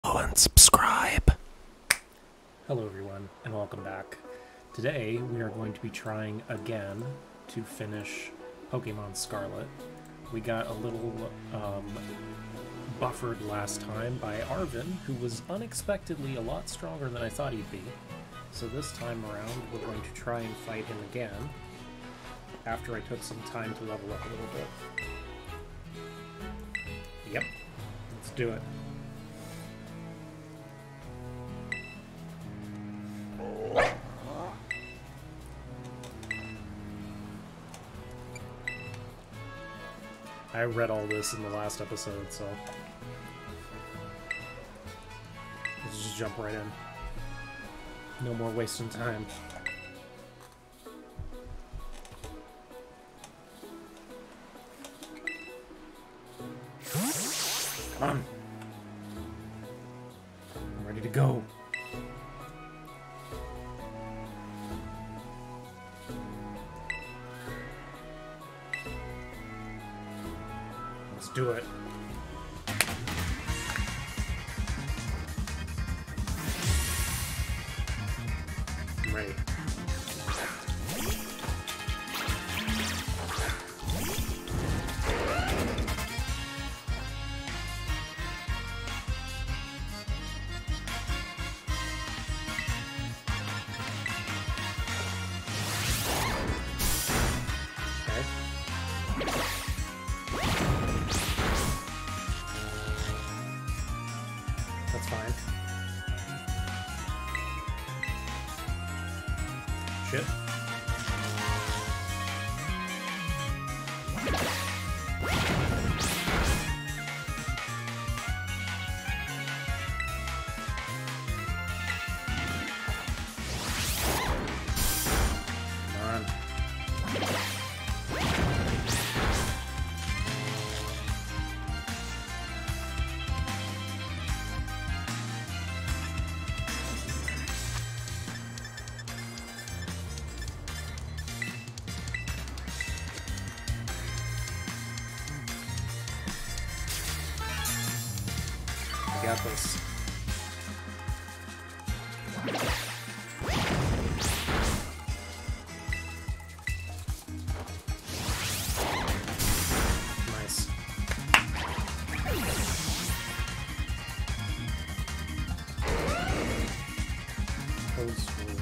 And subscribe. Hello everyone, and welcome back. Today we are going to be trying again to finish Pokemon Scarlet. We got a little buffered last time by Arvin, who was unexpectedly a lot stronger than I thought he'd be. So this time around we're going to try and fight him again, after I took some time to level up a little bit. Yep, let's do it. I read all this in the last episode, so let's just jump right in. No more wasting time. Come on. I'm ready to go. Let's do it. I'm ready. That's fine. Shit. Come on. I got this. Nice. Code school.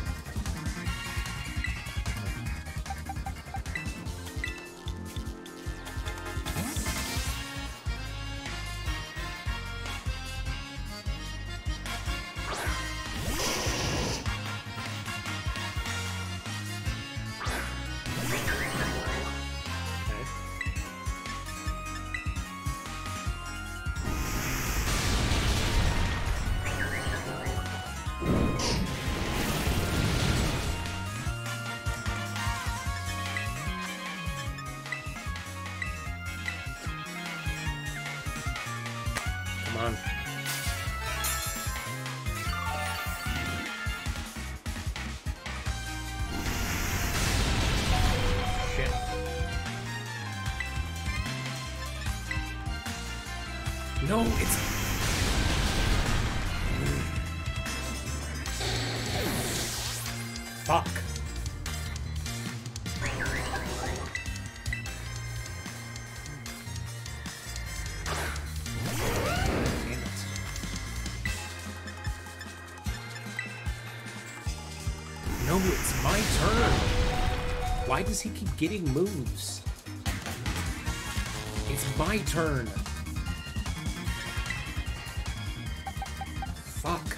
Come on. Shit. No, it's... Fuck. No, it's my turn. Why does he keep getting moves? It's my turn. Fuck.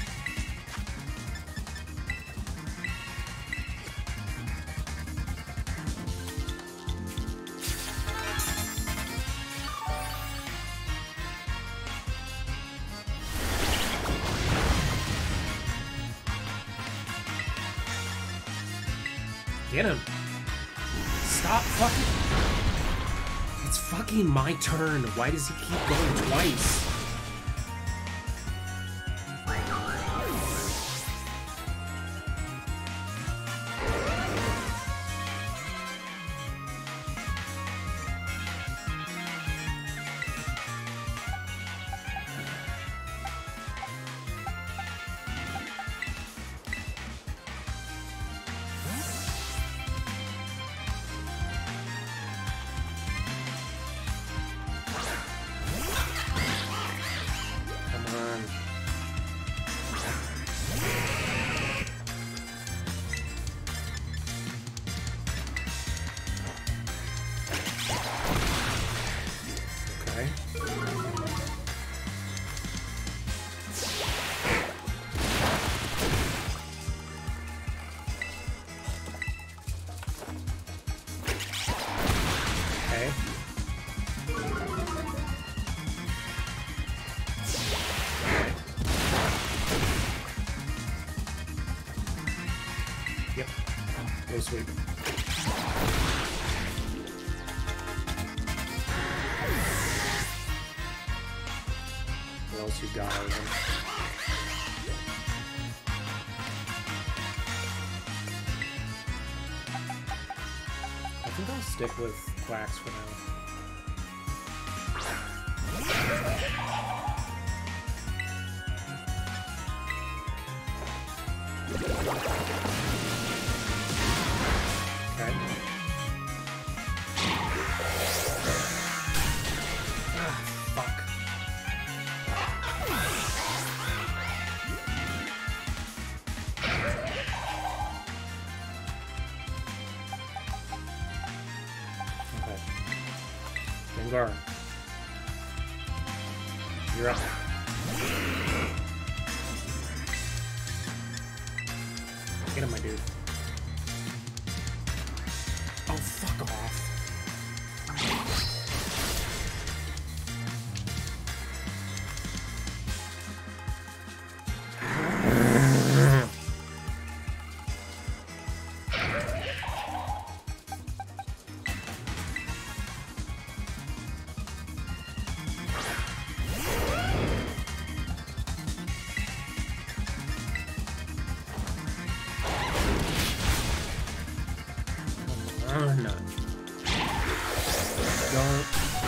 Get him. Stop fucking... It's fucking my turn. Why does he keep going twice? sweep. What else you got, Arvin? I think I'll stick with Quacks for now. Okay. Ah, fuck. Okay. Gengar. You're up. Get him, my dude. Oh, fuck off. No. Don't.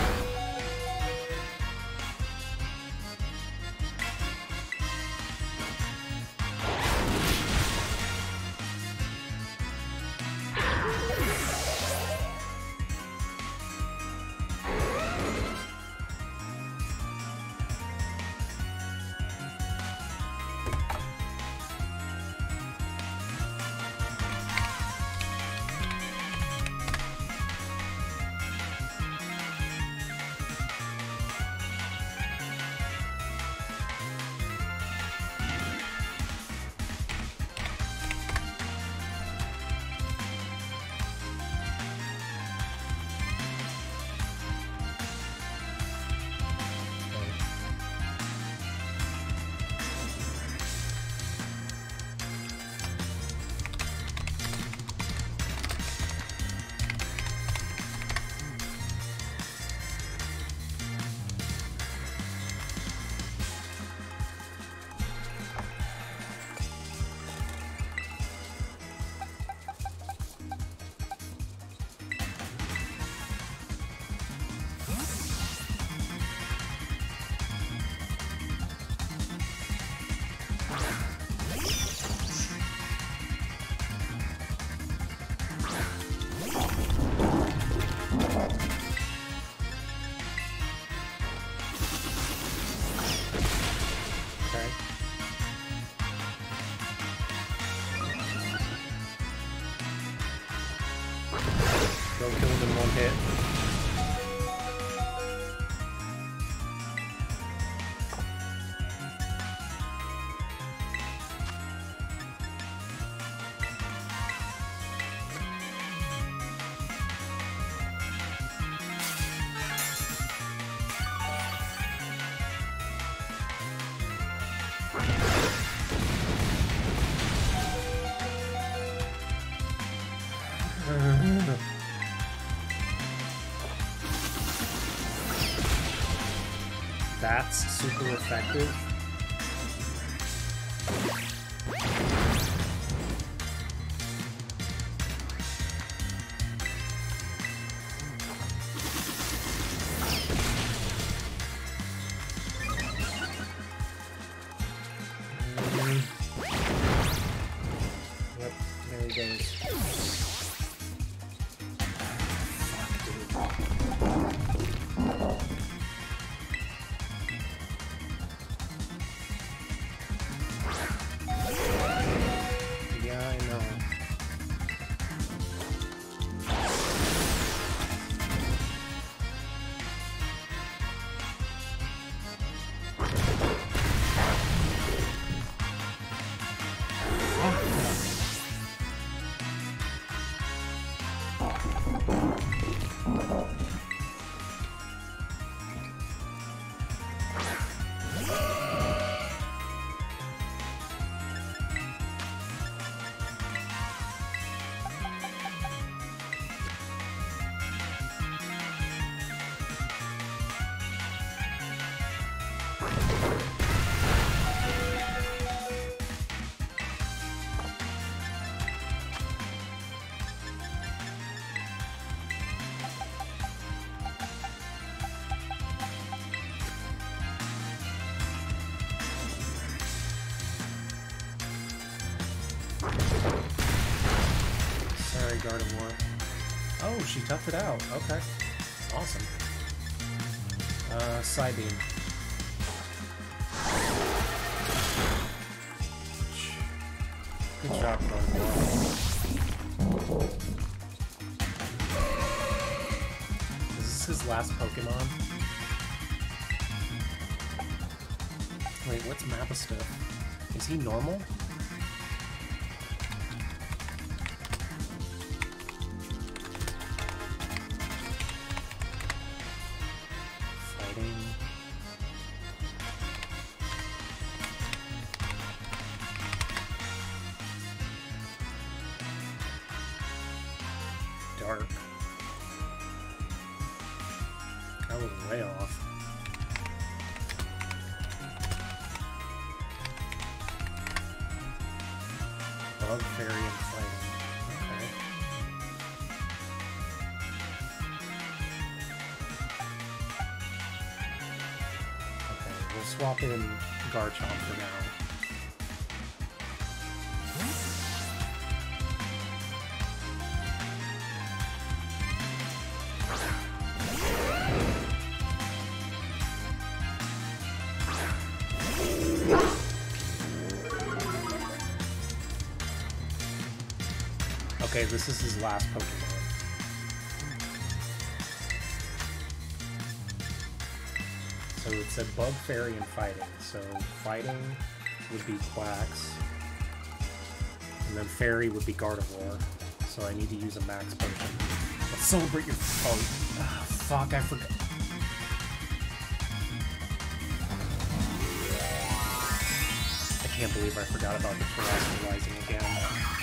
Don't kill him in one hit. That's super effective. Yep, there he goes. Sorry, Gardevoir. Oh, she toughed it out. Okay. Awesome. Psybeam. Good job, Gardevoir. Is this his last Pokemon? Wait, what's Mappa? Is he normal? Fighting. Dark. That was way off. Bug, Fairy, and Fighting. Okay. Okay, we'll swap in Garchomp for now. Okay, this is his last Pokemon. So it said Bug, Fairy, and Fighting. So Fighting would be Quax, and then Fairy would be Gardevoir. So I need to use a Max Potion. Let's celebrate your... Oh, fuck, I forgot. I can't believe I forgot about the Terrestrializing again.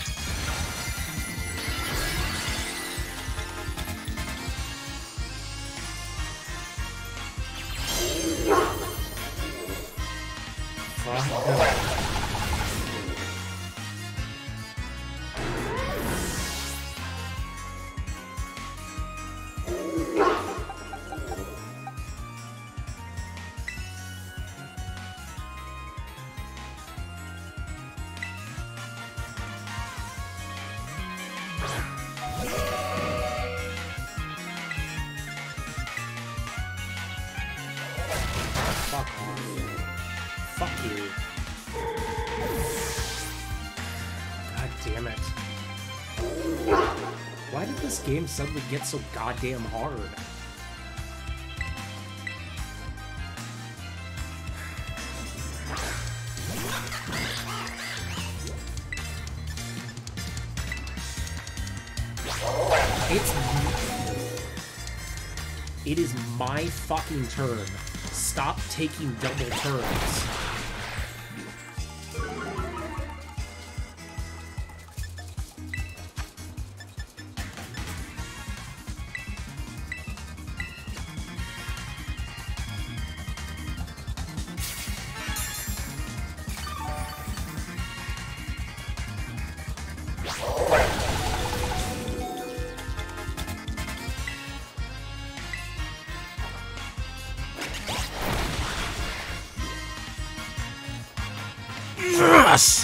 Fuck you. God damn it. Why did this game suddenly get so goddamn hard? It is my fucking turn. Stop taking double turns. Yes!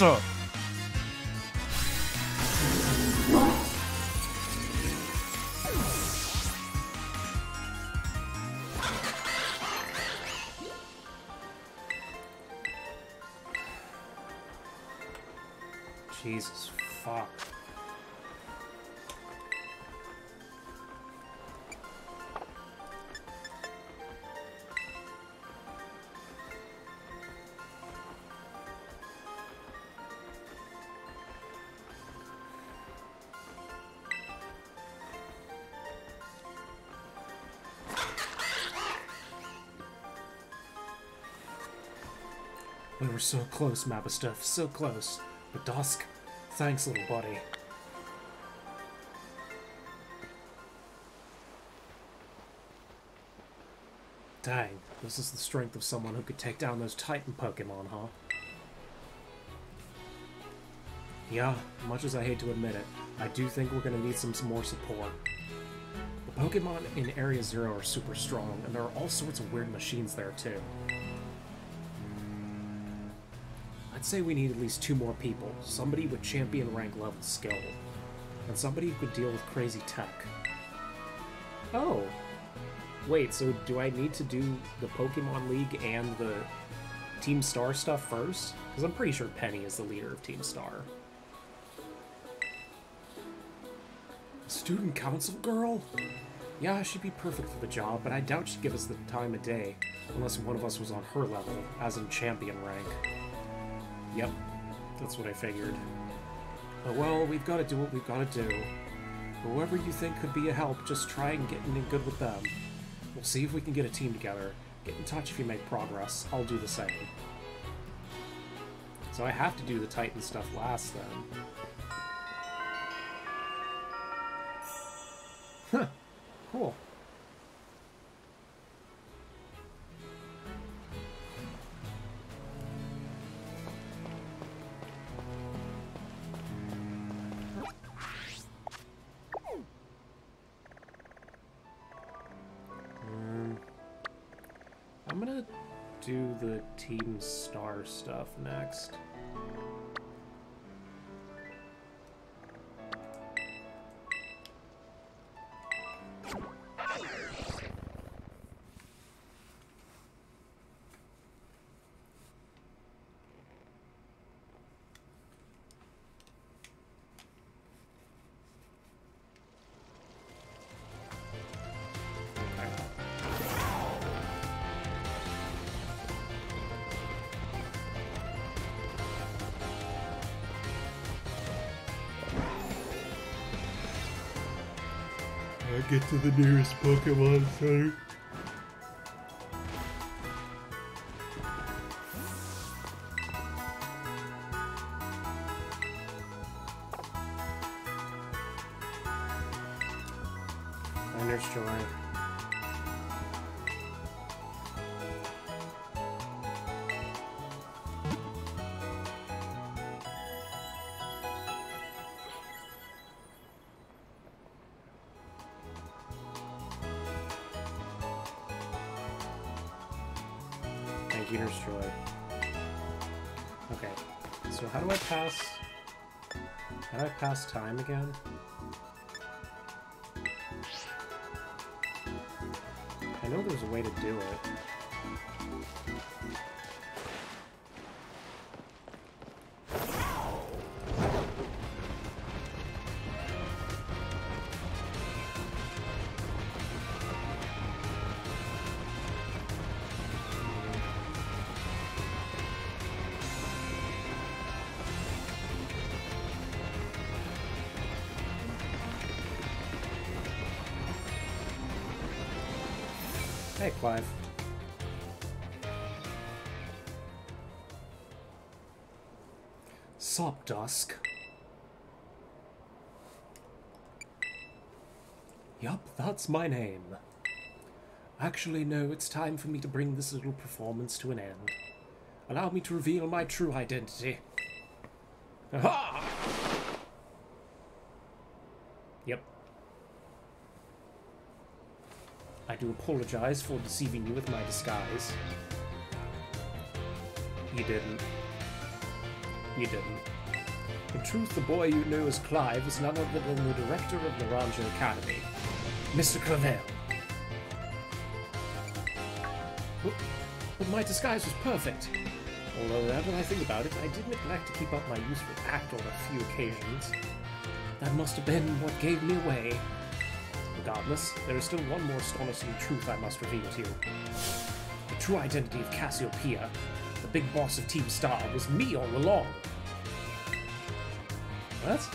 Jesus fuck. We were so close, Mappa, so close. But Dusk, thanks, little buddy. Dang, this is the strength of someone who could take down those Titan Pokemon, huh? Yeah, much as I hate to admit it, I do think we're gonna need some more support. The Pokemon in Area Zero are super strong, and there are all sorts of weird machines there, too. I'd say we need at least 2 more people. Somebody with champion rank level skill. And somebody who could deal with crazy tech. Oh. Wait, so do I need to do the Pokemon League and the Team Star stuff first? Because I'm pretty sure Penny is the leader of Team Star. Student council girl? Yeah, she'd be perfect for the job, but I doubt she'd give us the time of day, unless one of us was on her level, as in champion rank. Yep, that's what I figured. But well, we've got to do what we've got to do. Whoever you think could be a help, just try and get in good with them. We'll see if we can get a team together. Get in touch if you make progress. I'll do the same. So I have to do the Titan stuff last, then. Huh. Cool. I'm gonna do the Team Star stuff next. Get to the nearest Pokemon Center. Nurse Joy. Thank you, Nurse Joy. Okay, so how do I pass time again? I know there's a way to do it. Hey, Clive. Sup, Dusk? Yup, that's my name. Actually, no, it's time for me to bring this little performance to an end. Allow me to reveal my true identity. Aha! Yep. I do apologize for deceiving you with my disguise. You didn't. You didn't. In truth, the boy you know as Clive is none other than the director of Naranjo Academy, Mr. Clavel. But my disguise was perfect. Although, now that I think about it, I did neglect to keep up my useful act on a few occasions. That must have been what gave me away. Regardless, there is still one more astonishing truth I must reveal to you. The true identity of Cassiopeia, the big boss of Team Star, was me all along. What?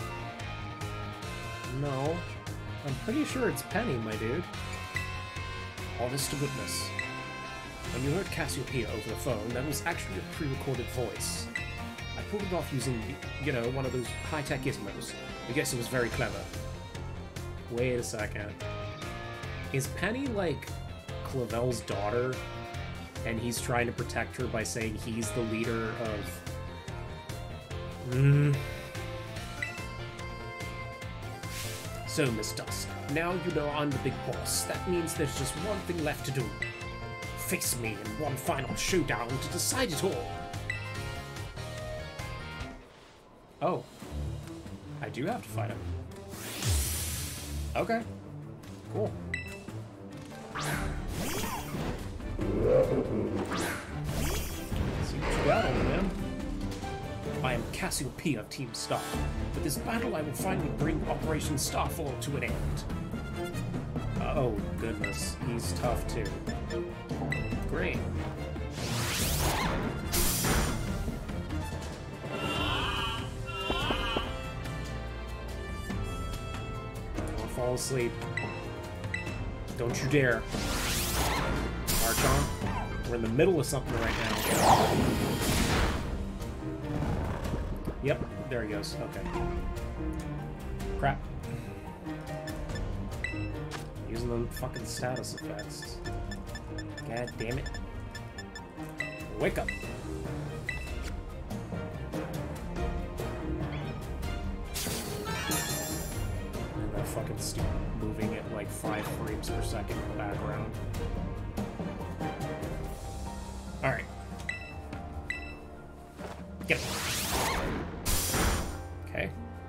No. I'm pretty sure it's Penny, my dude. Honest to goodness. When you heard Cassiopeia over the phone, that was actually a pre-recorded voice. I pulled it off using, you know, one of those high-tech gizmos. I guess it was very clever. Wait a second. Is Penny, like, Clavel's daughter, and he's trying to protect her by saying he's the leader of... So, Miss Dusk, now you know I'm the big boss. That means there's just one thing left to do. Face me in one final showdown to decide it all. Oh. I do have to fight him. Okay. Cool. See what you got, old man. I am Cassiopeia of Team Star. With this battle, I will finally bring Operation Starfall to an end. Oh, goodness. He's tough, too. Great. Don't fall asleep. Don't you dare. March on. We're in the middle of something right now. Yep, there he goes. Okay. Crap. Using the fucking status effects. God damn it. Wake up. And that fucking stupid moving at like 5 frames per second in the background. Alright. Get it. Okay.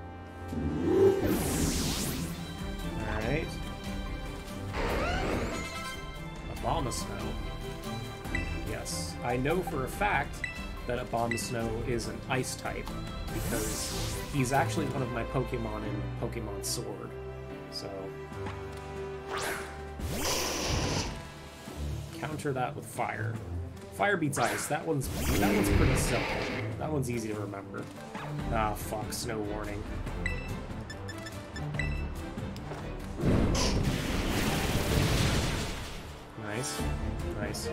Alright. Abomasnow. Yes. I know for a fact that Abomasnow is an ice type, because he's actually one of my Pokemon in Pokemon Sword. So... counter that with fire. Fire beats ice. That one's pretty simple. That one's easy to remember. Ah, fuck. Snow warning. Nice. Nice.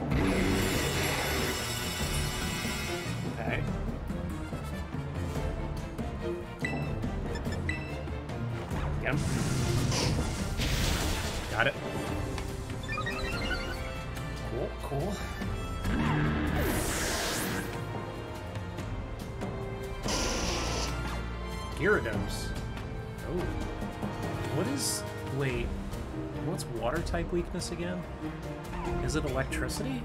Okay. Get him. Got it. Cool, cool. Gyarados. Oh. What is... wait. What's water type weakness again? Is it electricity?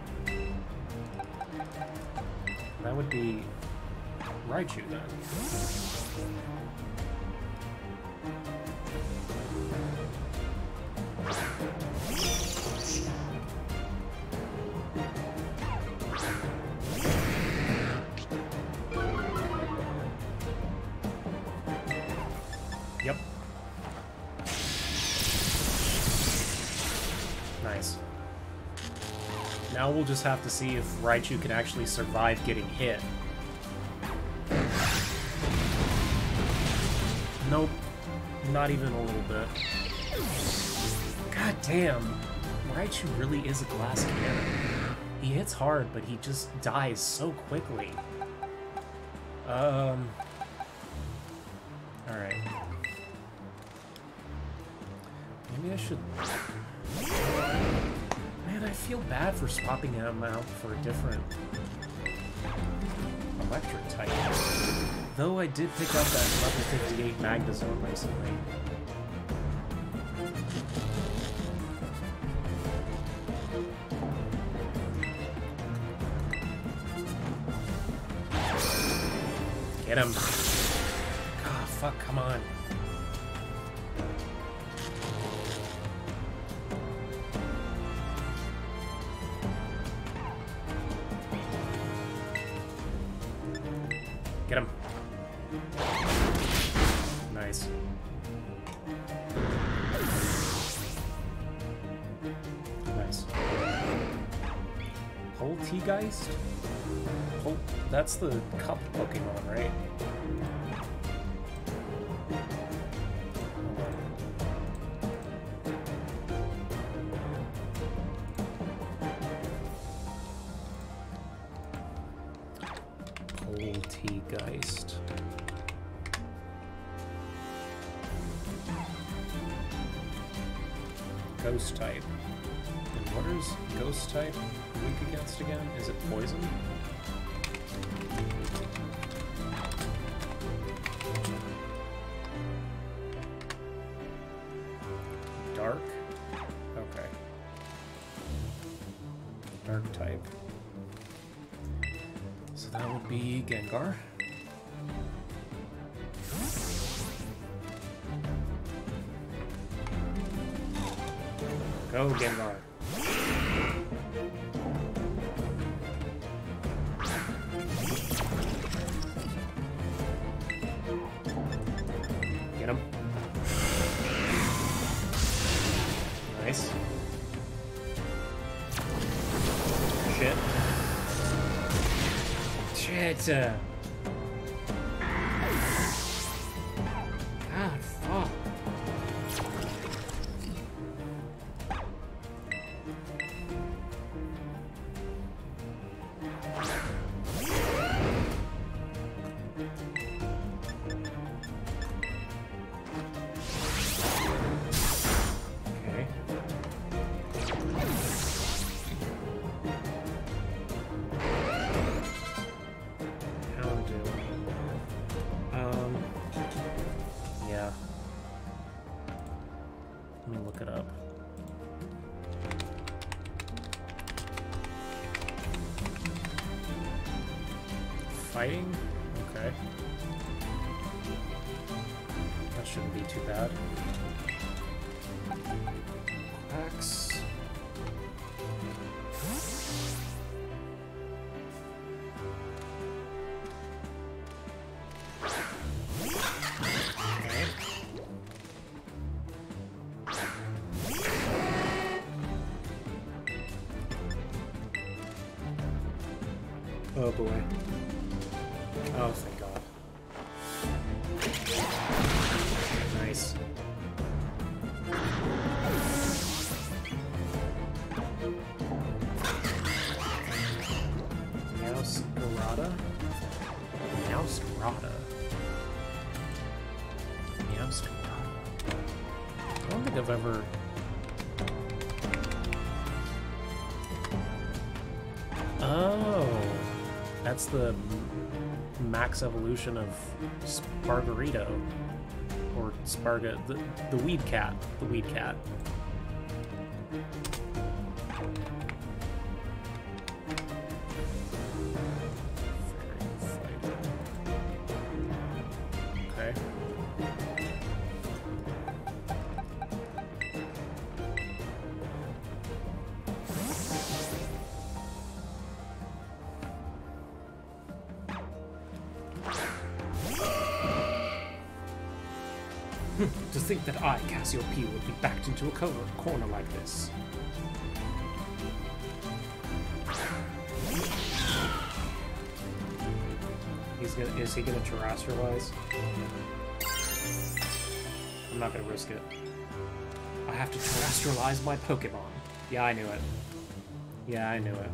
That would be Raichu then. Yep. Nice. Now we'll just have to see if Raichu can actually survive getting hit. Nope. Not even a little bit. God damn. Raichu really is a glass cannon. He hits hard, but he just dies so quickly. Alright. Maybe I should... Man, I feel bad for swapping him out for a different electric type. Though I did pick up that level 58 Magnezone recently. Get him. Ah, fuck, come on. Get him. Nice. Nice. Poltegeist? That's the cup Pokemon, right? Poltegeist. Ghost type. And what is ghost type weak against again? Is it poison? Dark? Okay. Dark type. So that would be Gengar. Go, Gengar. Get him. Nice. Shit. Shit. God, fuck. Let me look it up. Fighting? Okay. That shouldn't be too bad. Axe. Oh boy. Oh, thank God. Nice. Meowscarada? Meowscarada. Meowscarada. I don't think I've ever... Oh! That's the max evolution of Spargarito. Or Sparga... the weed cat. The weed cat. Okay. To think that I, Cassiopeia, would be backed into a corner like this. Is he gonna terrestrialize? I'm not gonna risk it. I have to terrestrialize my Pokemon. Yeah, I knew it. Yeah, I knew it.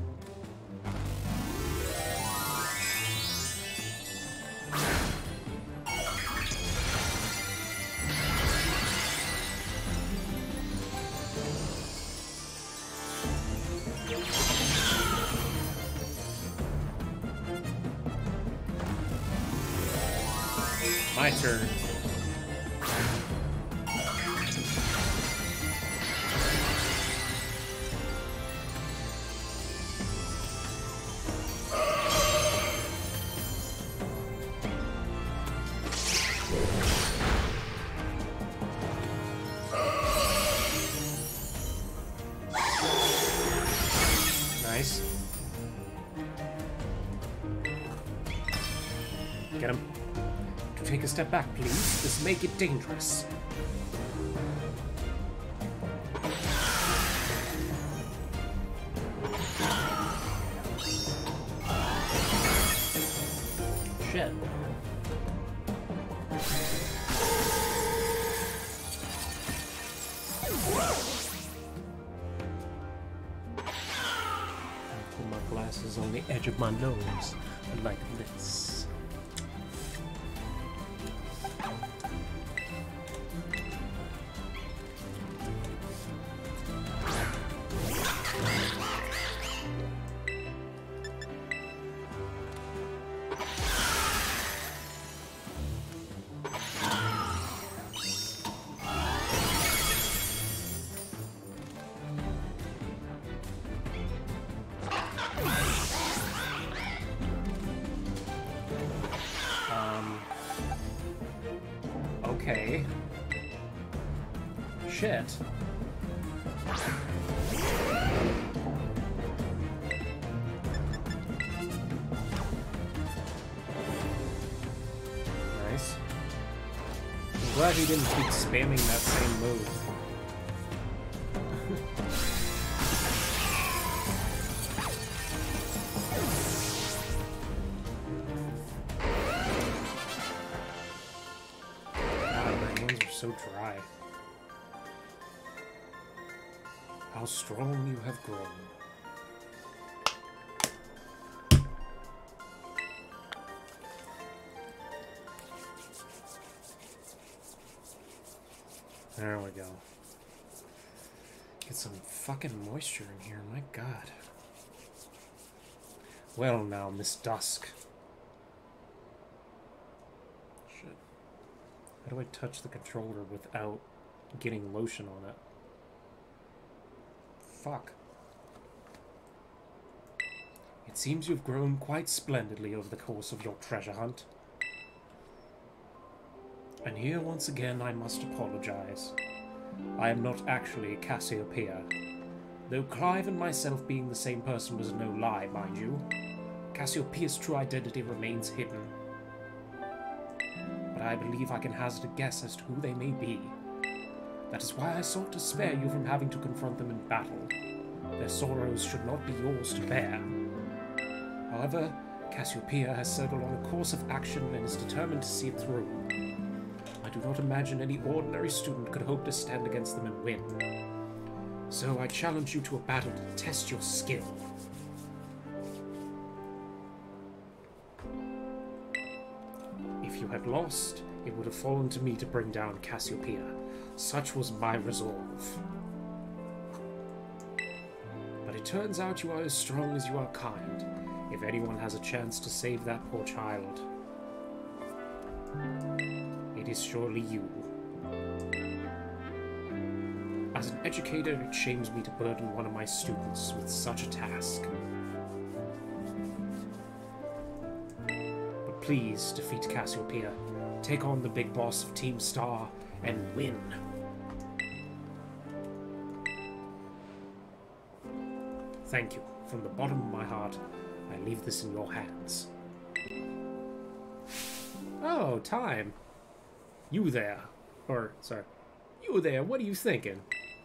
My turn. Nice. Get him. Take a step back, please. This may get dangerous. Shit. I'll put my glasses on the edge of my nose, like this. Okay. Shit. Nice. I'm glad he didn't keep spamming that same move. So dry. How strong you have grown. There we go. Get some fucking moisture in here, my god. Well now, Miss Dusk. How do I touch the controller without getting lotion on it? Fuck. It seems you've grown quite splendidly over the course of your treasure hunt. And here once again I must apologize. I am not actually Cassiopeia. Though Clive and myself being the same person was no lie, mind you. Cassiopeia's true identity remains hidden. But I believe I can hazard a guess as to who they may be. That is why I sought to spare you from having to confront them in battle. Their sorrows should not be yours to bear. However, Cassiopeia has settled on a course of action and is determined to see it through. I do not imagine any ordinary student could hope to stand against them and win. So I challenge you to a battle to test your skill. If you had lost, it would have fallen to me to bring down Cassiopeia. Such was my resolve. But it turns out you are as strong as you are kind, if anyone has a chance to save that poor child. It is surely you. As an educator, it shames me to burden one of my students with such a task. But please defeat Cassiopeia, take on the big boss of Team Star, and win. Thank you. From the bottom of my heart, I leave this in your hands. Oh, time. You there. Or, sorry. You there, what are you thinking?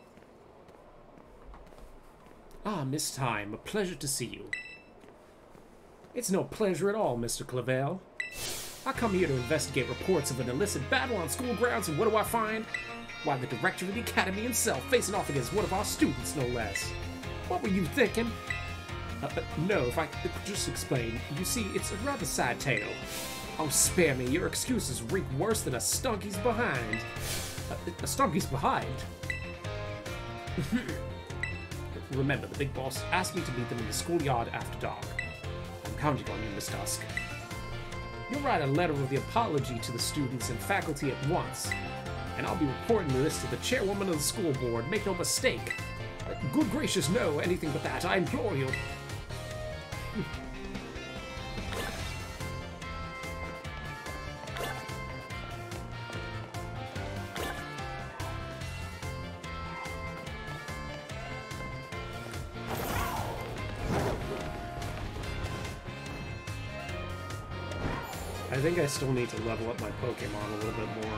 Ah, Miss Time, a pleasure to see you. It's no pleasure at all, Mr. Clavel. I come here to investigate reports of an illicit battle on school grounds, and what do I find? Why, the director of the academy himself facing off against one of our students, no less. What were you thinking? No, if I could just explain. You see, it's a rather sad tale. Oh, spare me. Your excuses reek worse than a stunky's behind. A stunky's behind? Remember, the big boss asked me to meet them in the schoolyard after dark. I'm counting on you, Miss Dusk. You'll write a letter of the apology to the students and faculty at once, and I'll be reporting this to the chairwoman of the school board. Make no mistake. Good gracious, no, anything but that. I implore you. I think I still need to level up my Pokemon a little bit more.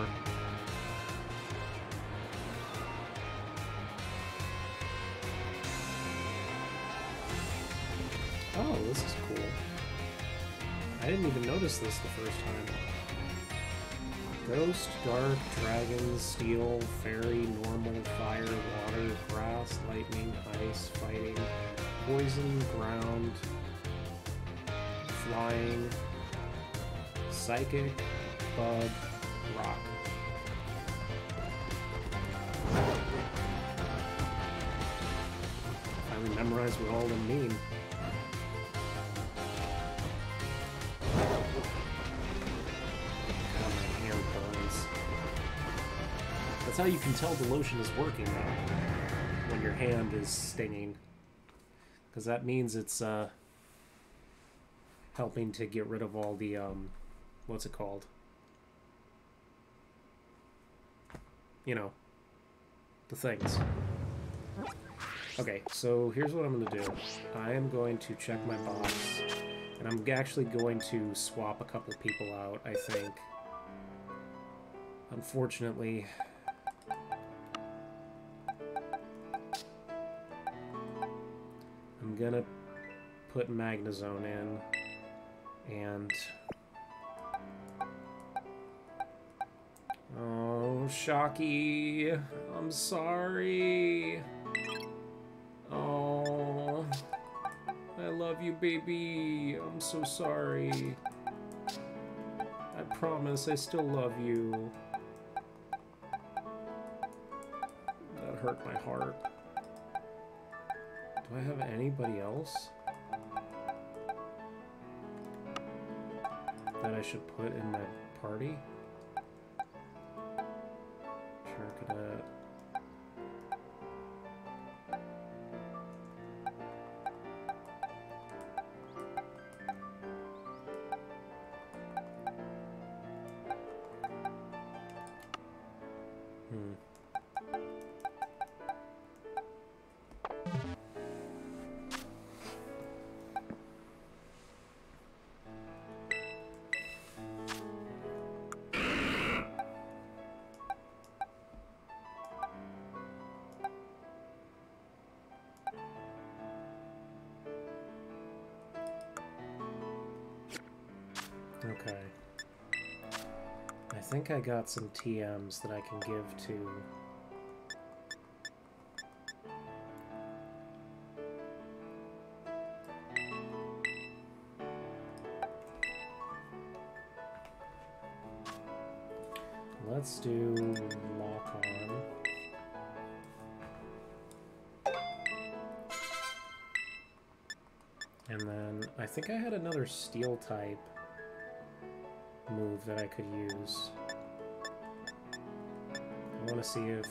Oh, this is cool. I didn't even notice this the first time. Ghost, Dark, Dragon, Steel, Fairy, Normal, Fire, Water, Grass, Lightning, Ice, Fighting, Poison, Ground, Flying, Psychic, Bug, Rock. Finally memorized what all of them mean. God, my hand burns. That's how you can tell the lotion is working, though, when your hand is stinging. Because that means it's helping to get rid of all the what's it called? You know, the things. Okay, so here's what I'm going to do. I am going to check my box, and I'm actually going to swap a couple people out, I think. Unfortunately, I'm gonna put Magnezone in, and... Oh, Shocky, I'm sorry. Oh, I love you, baby. I'm so sorry. I promise I still love you. That hurt my heart. Do I have anybody else that I should put in my party? Sure, could Okay. I think I got some TMs that I can give to... Let's do Lock On. And then I think I had another Steel type move that I could use. I want to see if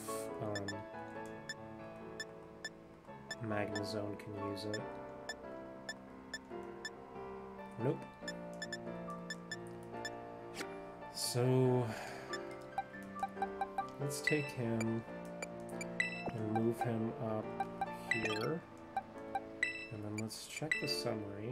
Magnezone can use it. Nope. So let's take him and move him up here. And then let's check the summary.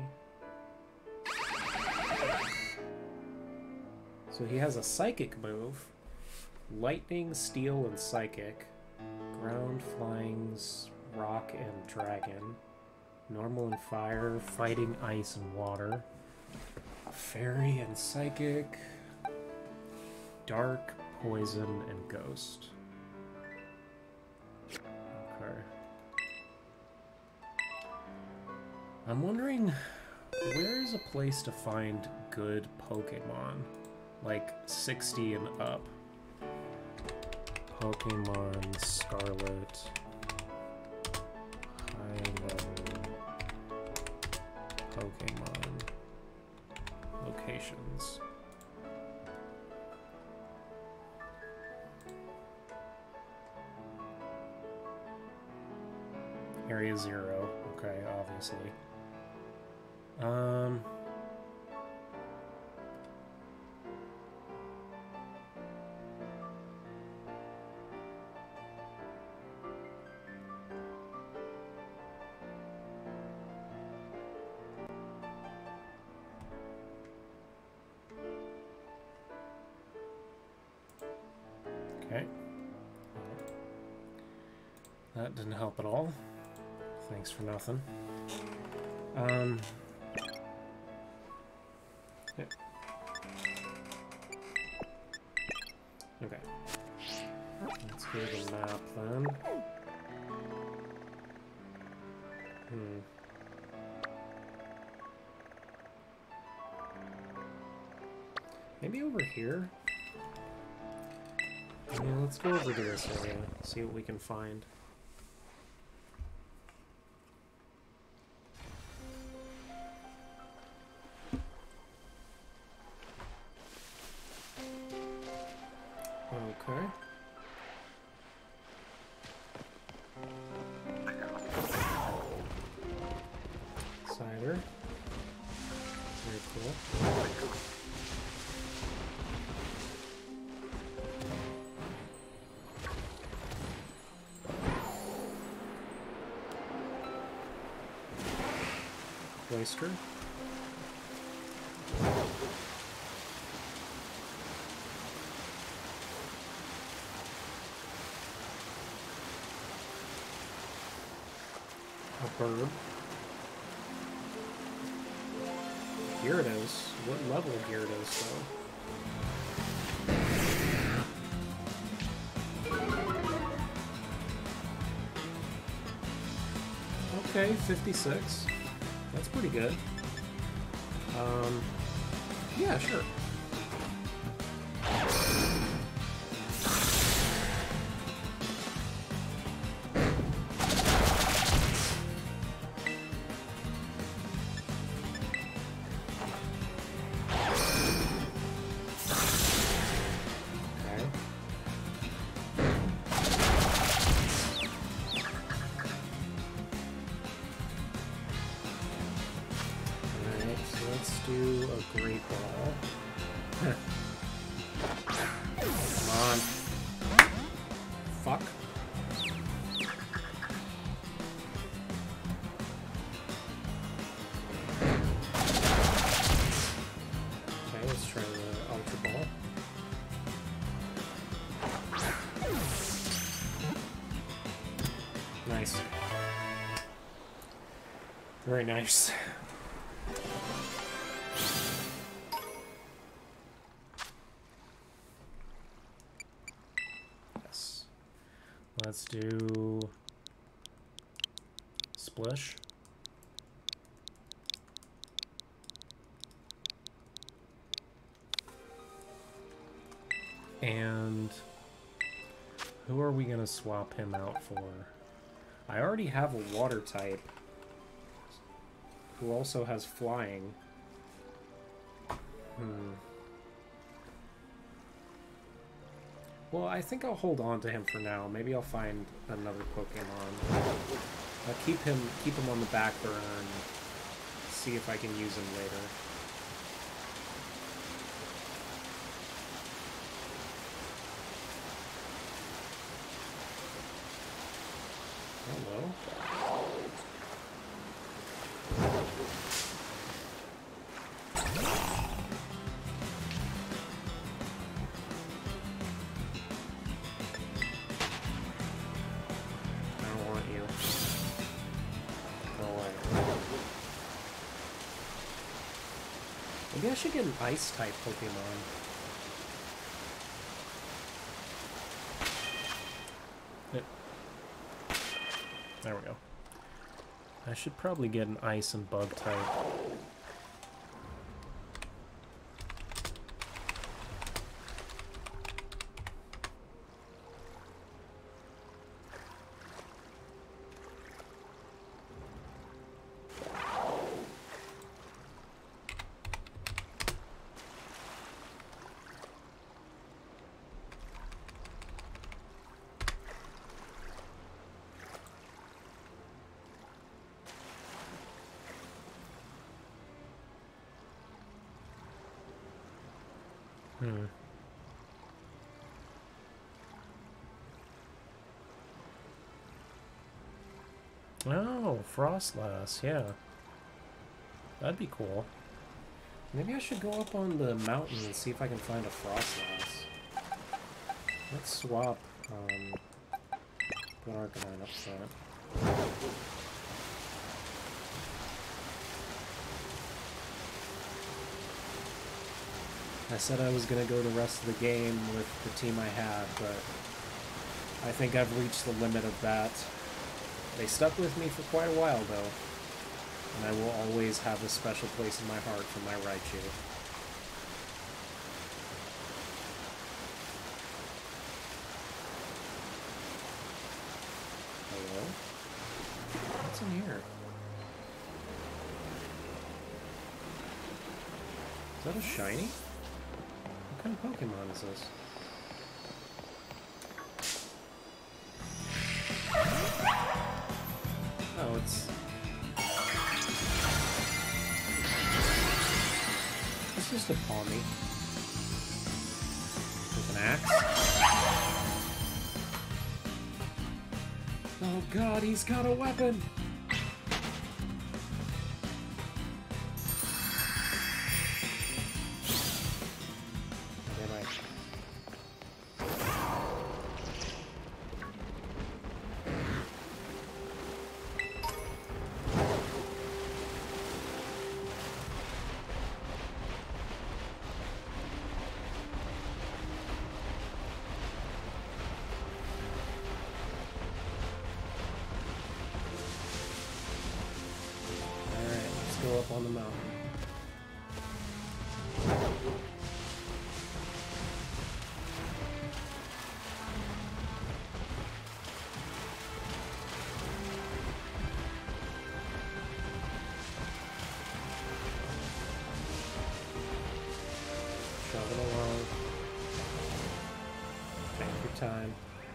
So he has a Psychic move. Lightning, Steel, and Psychic. Ground, Flyings, Rock, and Dragon. Normal and Fire. Fighting, Ice, and Water. Fairy and Psychic. Dark, Poison, and Ghost. Okay. I'm wondering, where is a place to find good Pokemon? Like 60 and up. Pokemon Scarlet. High-level Pokemon locations. Area 0. Okay, obviously. Okay. That didn't help at all. Thanks for nothing. Yeah. Okay. Let's go to the map then. Maybe over here? Yeah, let's go over to this area, see what we can find. Okay. Cider. Very cool. oyster. A bird. Gyarados. What level Gyarados, though? Okay, 56. That's pretty good. Yeah, sure. Nice. Very nice. Yes. Let's do Splish. And who are we gonna swap him out for? I already have a water type who also has flying. Well, I think I'll hold on to him for now. Maybe I'll find another Pokemon. I'll keep him on the back burner and see if I can use him later. Hello? I don't want you. Go away. Maybe I should get an Ice-type Pokemon. There we go. I should probably get an Ice and Bug type. Oh, Frostlass, yeah. That'd be cool. Maybe I should go up on the mountain and see if I can find a Frostlass. Let's swap, put Arcanine up front. I said I was going to go the rest of the game with the team I had, but I think I've reached the limit of that. They stuck with me for quite a while, though, and I will always have a special place in my heart for my Raichu. Hello? What's in here? Is that a shiny? What kind of Pokemon is this? Oh, it's just a Palmy with an axe. Oh god, he's got a weapon! Moving along. Take your time.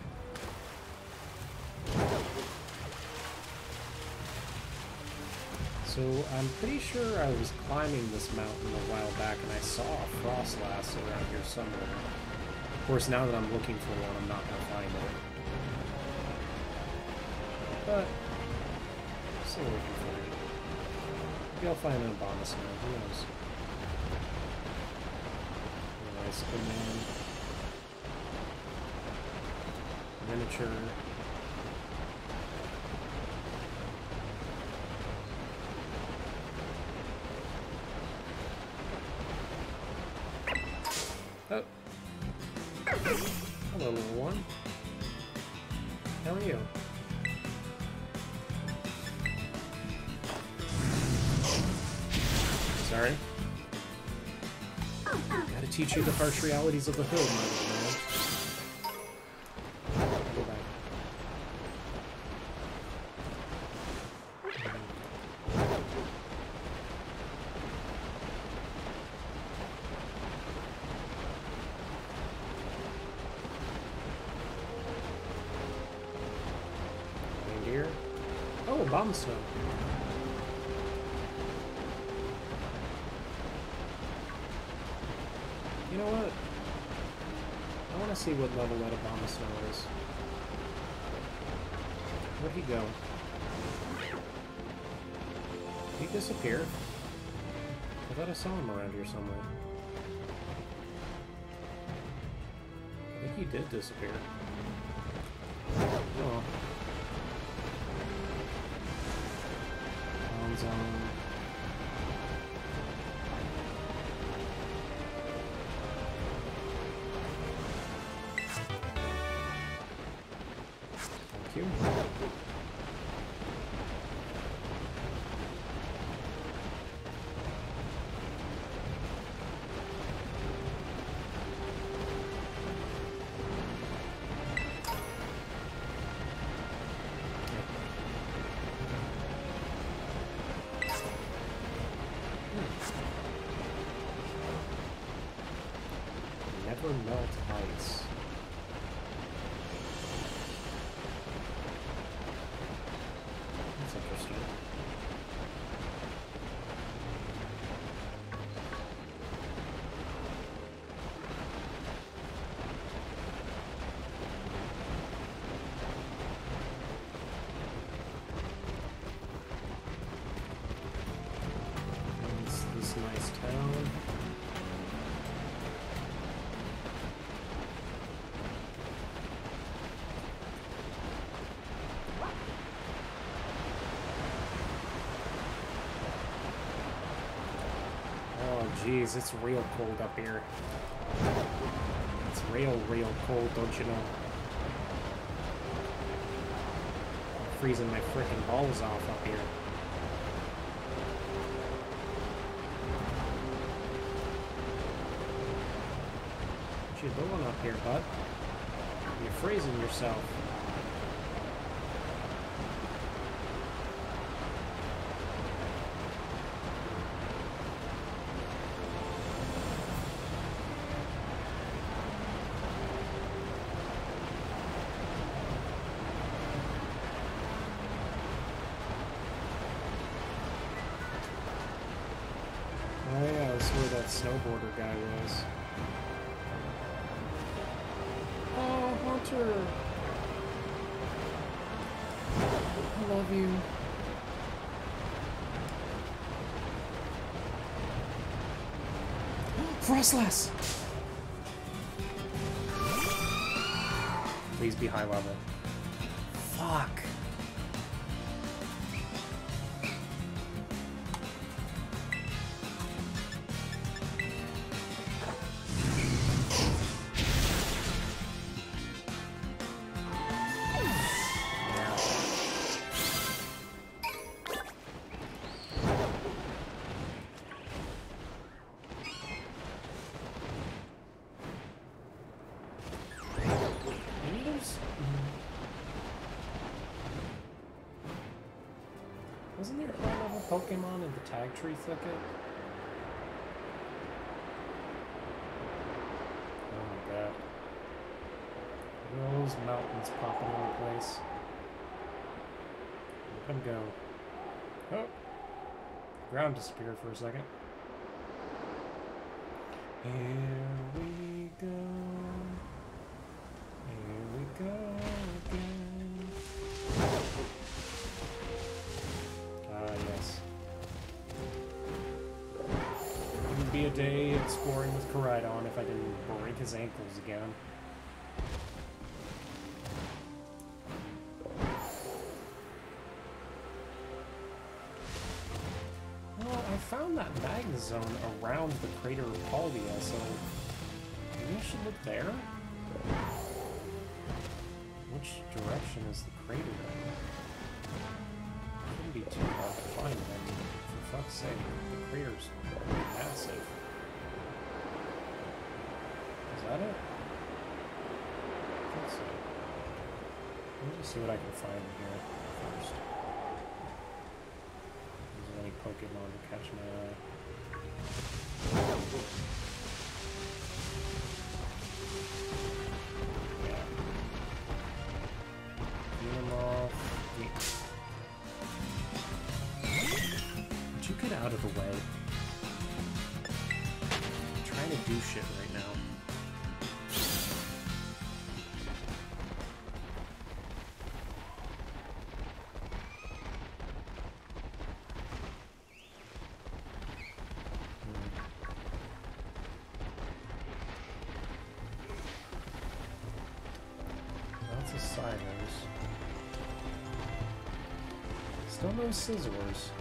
So I'm pretty sure I was climbing this mountain a while back and I saw a Frostlass around here somewhere. Of course, now that I'm looking for one, I'm not going to find it. But I'm still looking for it. Maybe I'll find an Abomasnow, who knows? Nice command. Miniature. Oh. Hello, little one. How are you? Sorry. Gotta teach you the harsh realities of the hood, my little man. Go back. Reindeer. Oh, Abomasnow. You know what? I want to see what level that Abomasnow is. Where'd he go? Did he disappear? I thought I saw him around here somewhere. I think he did disappear. Oh. Zone. Thank you. Never melt ice. That's interesting. It's this nice town. Jeez, it's real cold up here. It's real cold, don't you know? I'm freezing my frickin' balls off up here. What you doing up here, bud? You're freezing yourself. Oh yeah, that's where that snowboarder guy was. Oh, Hunter! I love you. Frostlass! Please be high level. Fuck! Wasn't there a high-level Pokemon in the Tag Tree Thicket? those mountains popping into place. Let them go. Oh! Ground disappeared for a second. Here we go. Here we go again. Ah, yes. Wouldn't be a day exploring with Koraidon if I didn't break his ankles again. Well, I found that magma zone around the crater of Paldia, so maybe I should look there? Which direction is the crater in? Shouldn't be too hard to find then. For fuck's sake, the crater's massive. Is that it? I think so. Let me just see what I can find in here first. Is there any Pokemon to catch my eye? Yeah. Get him off. Would you get out of the way? I'm trying to do shit right now. Lots of silos. Still no scissors.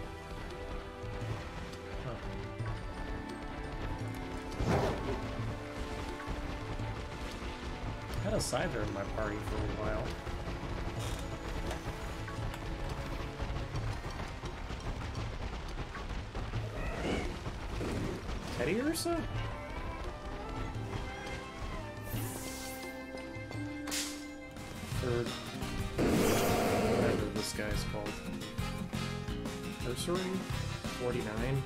I had a Scyther in my party for a while. Teddy Ursa? Or whatever this guy's called. Ursaring? 49?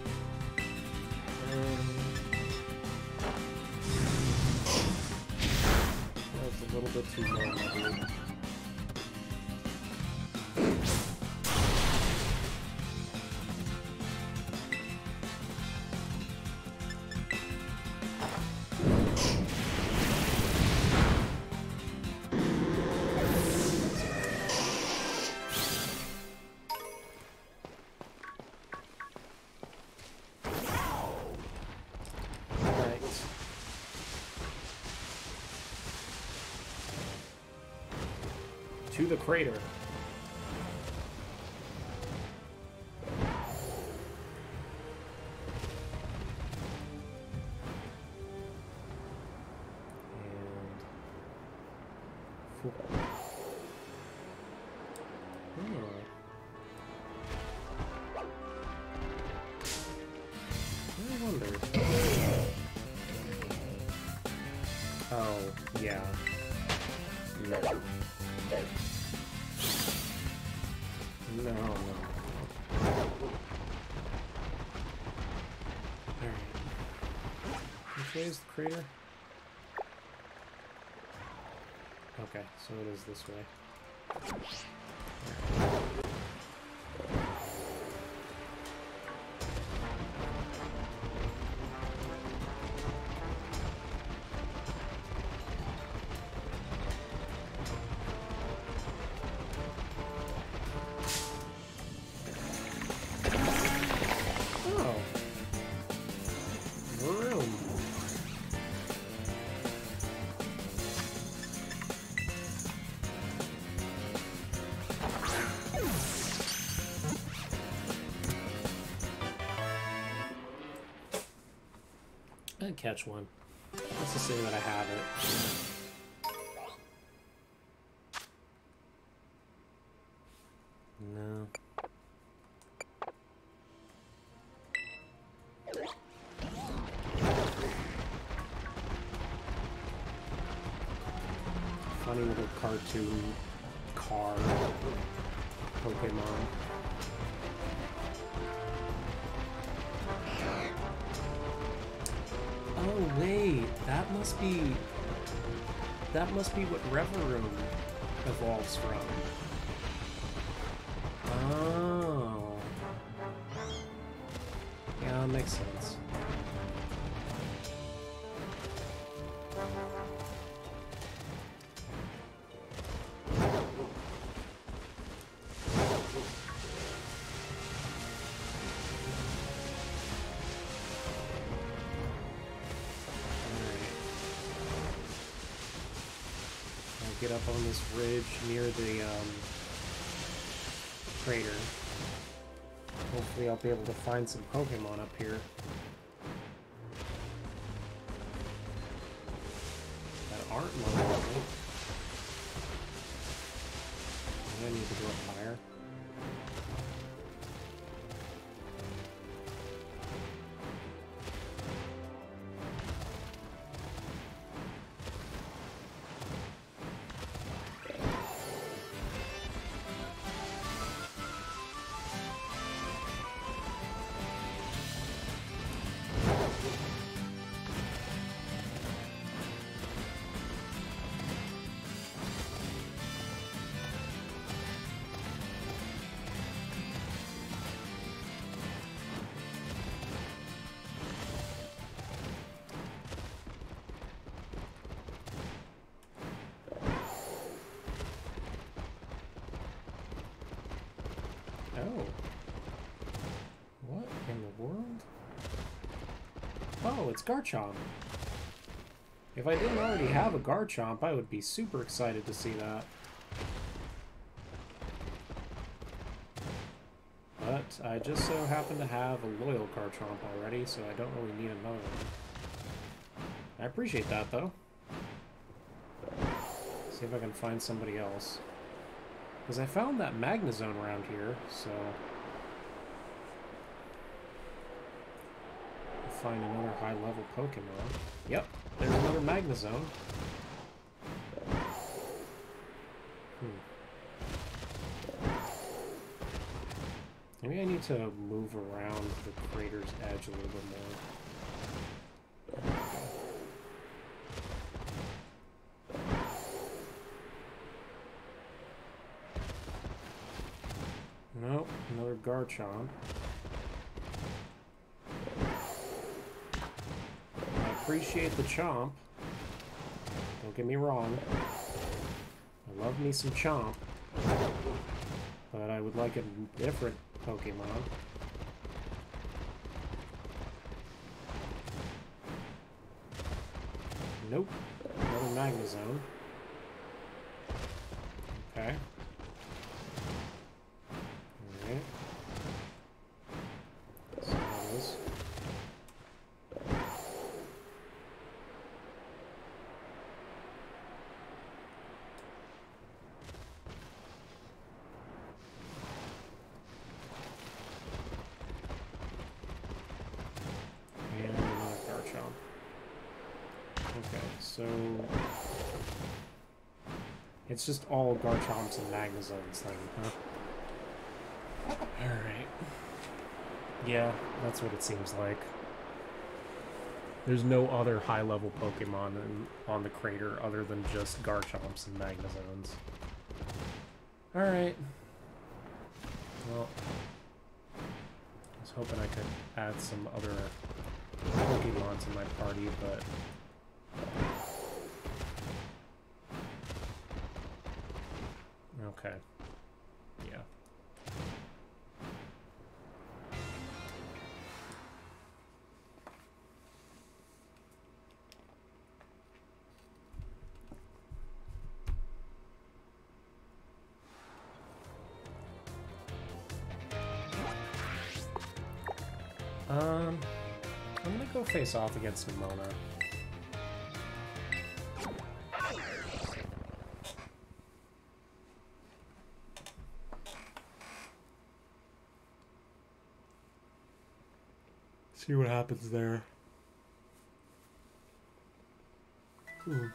That's a little bit too low, I believe. To the crater. I wonder. Oh, yeah. No. No, no. Alright. Which way is the crater? Okay, so it is this way. I'd catch one. Let's just say that I have it. No. Funny little cartoon car Pokemon. Oh wait, that must be... that must be what Reverum evolves from. Oh. Yeah, that makes sense. Get up on this ridge near the crater. Hopefully I'll be able to find some Pokemon up here that aren't low level. I need to go up higher. Oh. What in the world? Oh, it's Garchomp. If I didn't already have a Garchomp, I would be super excited to see that. But I just so happen to have a loyal Garchomp already, so I don't really need another one. I appreciate that, though. See if I can find somebody else. Because I found that Magnezone around here, so... I'll find another high-level Pokemon. Yep, there's another Magnezone. Maybe I need to move around the crater's edge a little bit more. Nope, another Garchomp. I appreciate the Chomp. Don't get me wrong. I love me some Chomp. But I would like a different Pokemon. Nope. Another Magnezone. Okay. Alright. So that is. And another Garchomp. Okay, so it's just all Garchomps and Magnezones then, huh? Alright. Yeah, that's what it seems like. There's no other high-level Pokemon on the crater other than just Garchomps and Magnezones. Alright. Well, I was hoping I could add some other Pokemon to my party, but... Okay. Yeah. I'm gonna go face off against Mona. See what happens there. Ooh.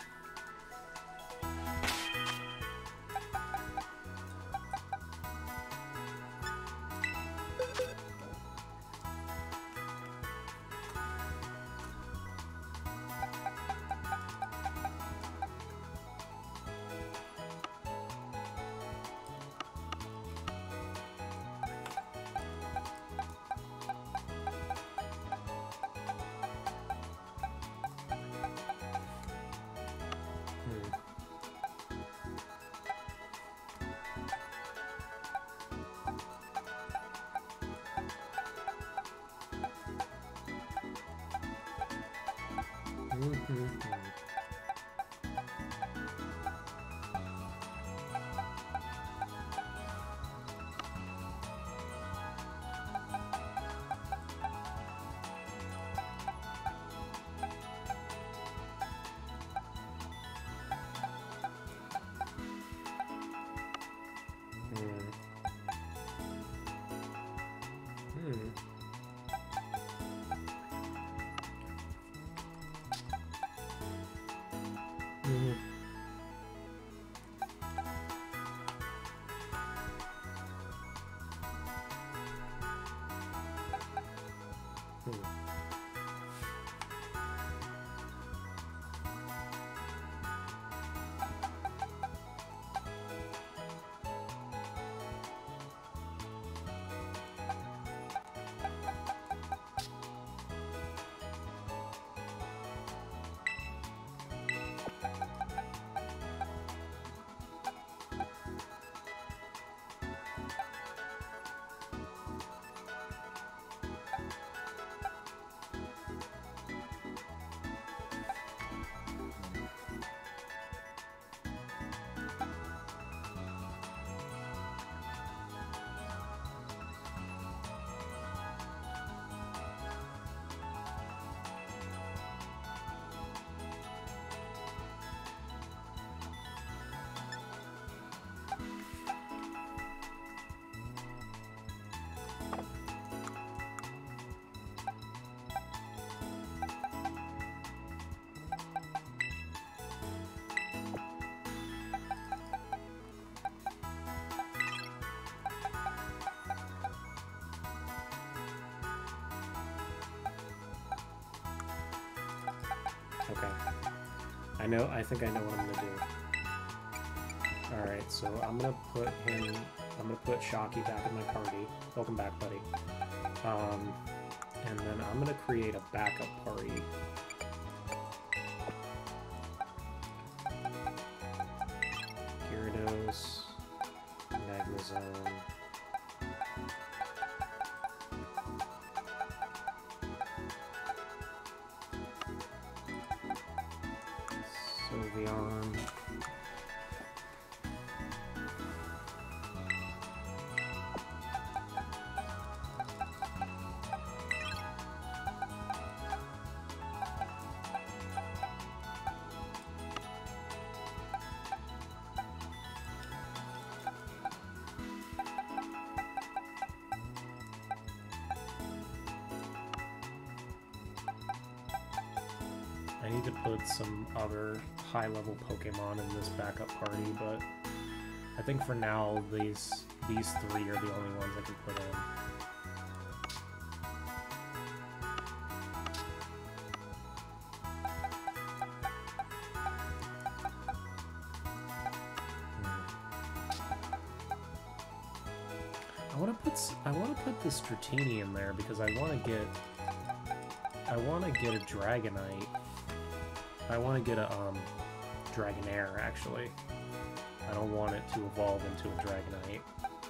Okay. I think I know what I'm gonna do. Alright, so I'm gonna put Shocky back in my party. Welcome back, buddy. And then I'm gonna create a backup party. Gyarados, Magnezone. Sylveon. I need to put some other high-level Pokemon in this backup party, but I think for now these three are the only ones I can put in. I want to put this Dratini in there because I want to get a Dragonite. I want to get a Dragonair, actually. I don't want it to evolve into a Dragonite.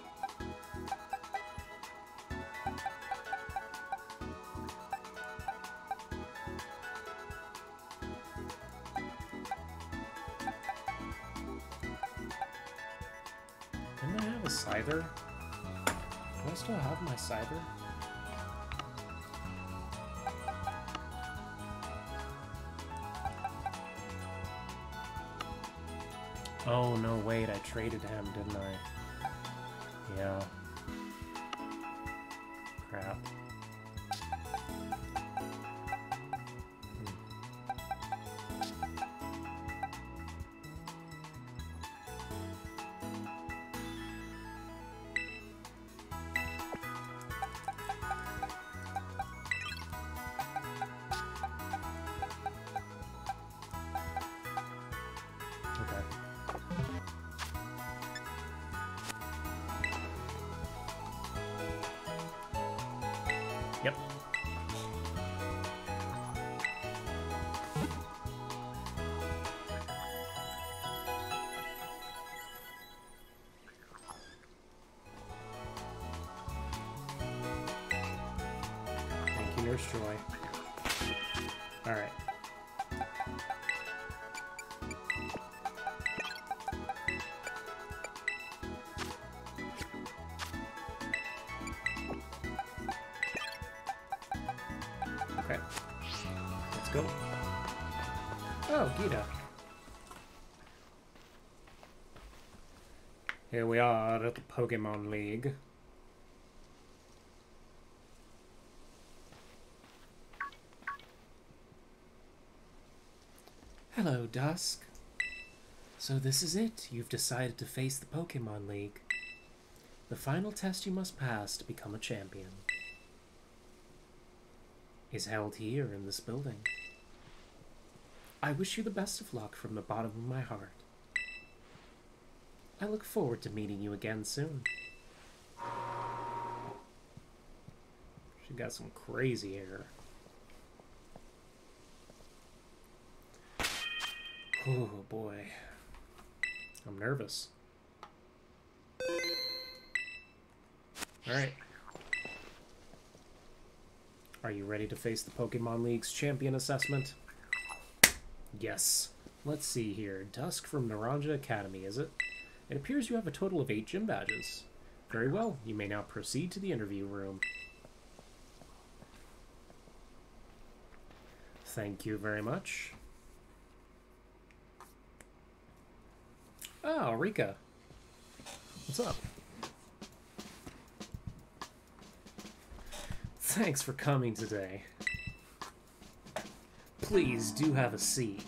Didn't I have a Scyther? Do I still have my Scyther? Oh, no, wait, I traded him, didn't I? Yeah. Crap. Yep. Thank you, Nurse Joy. Alright. Okay. Let's go. Oh, Gita. Here we are at the Pokemon League. Hello, Dusk. So this is it. You've decided to face the Pokemon League. The final test you must pass to become a champion is held here in this building. I wish you the best of luck from the bottom of my heart. I look forward to meeting you again soon. She got some crazy hair. Oh boy. I'm nervous. Alright. Are you ready to face the Pokemon League's champion assessment? Yes. Let's see here. Dusk from Naranja Academy, is it? It appears you have a total of 8 gym badges. Very well. You may now proceed to the interview room. Thank you very much. Oh, Rika. What's up? Thanks for coming today. Please do have a seat.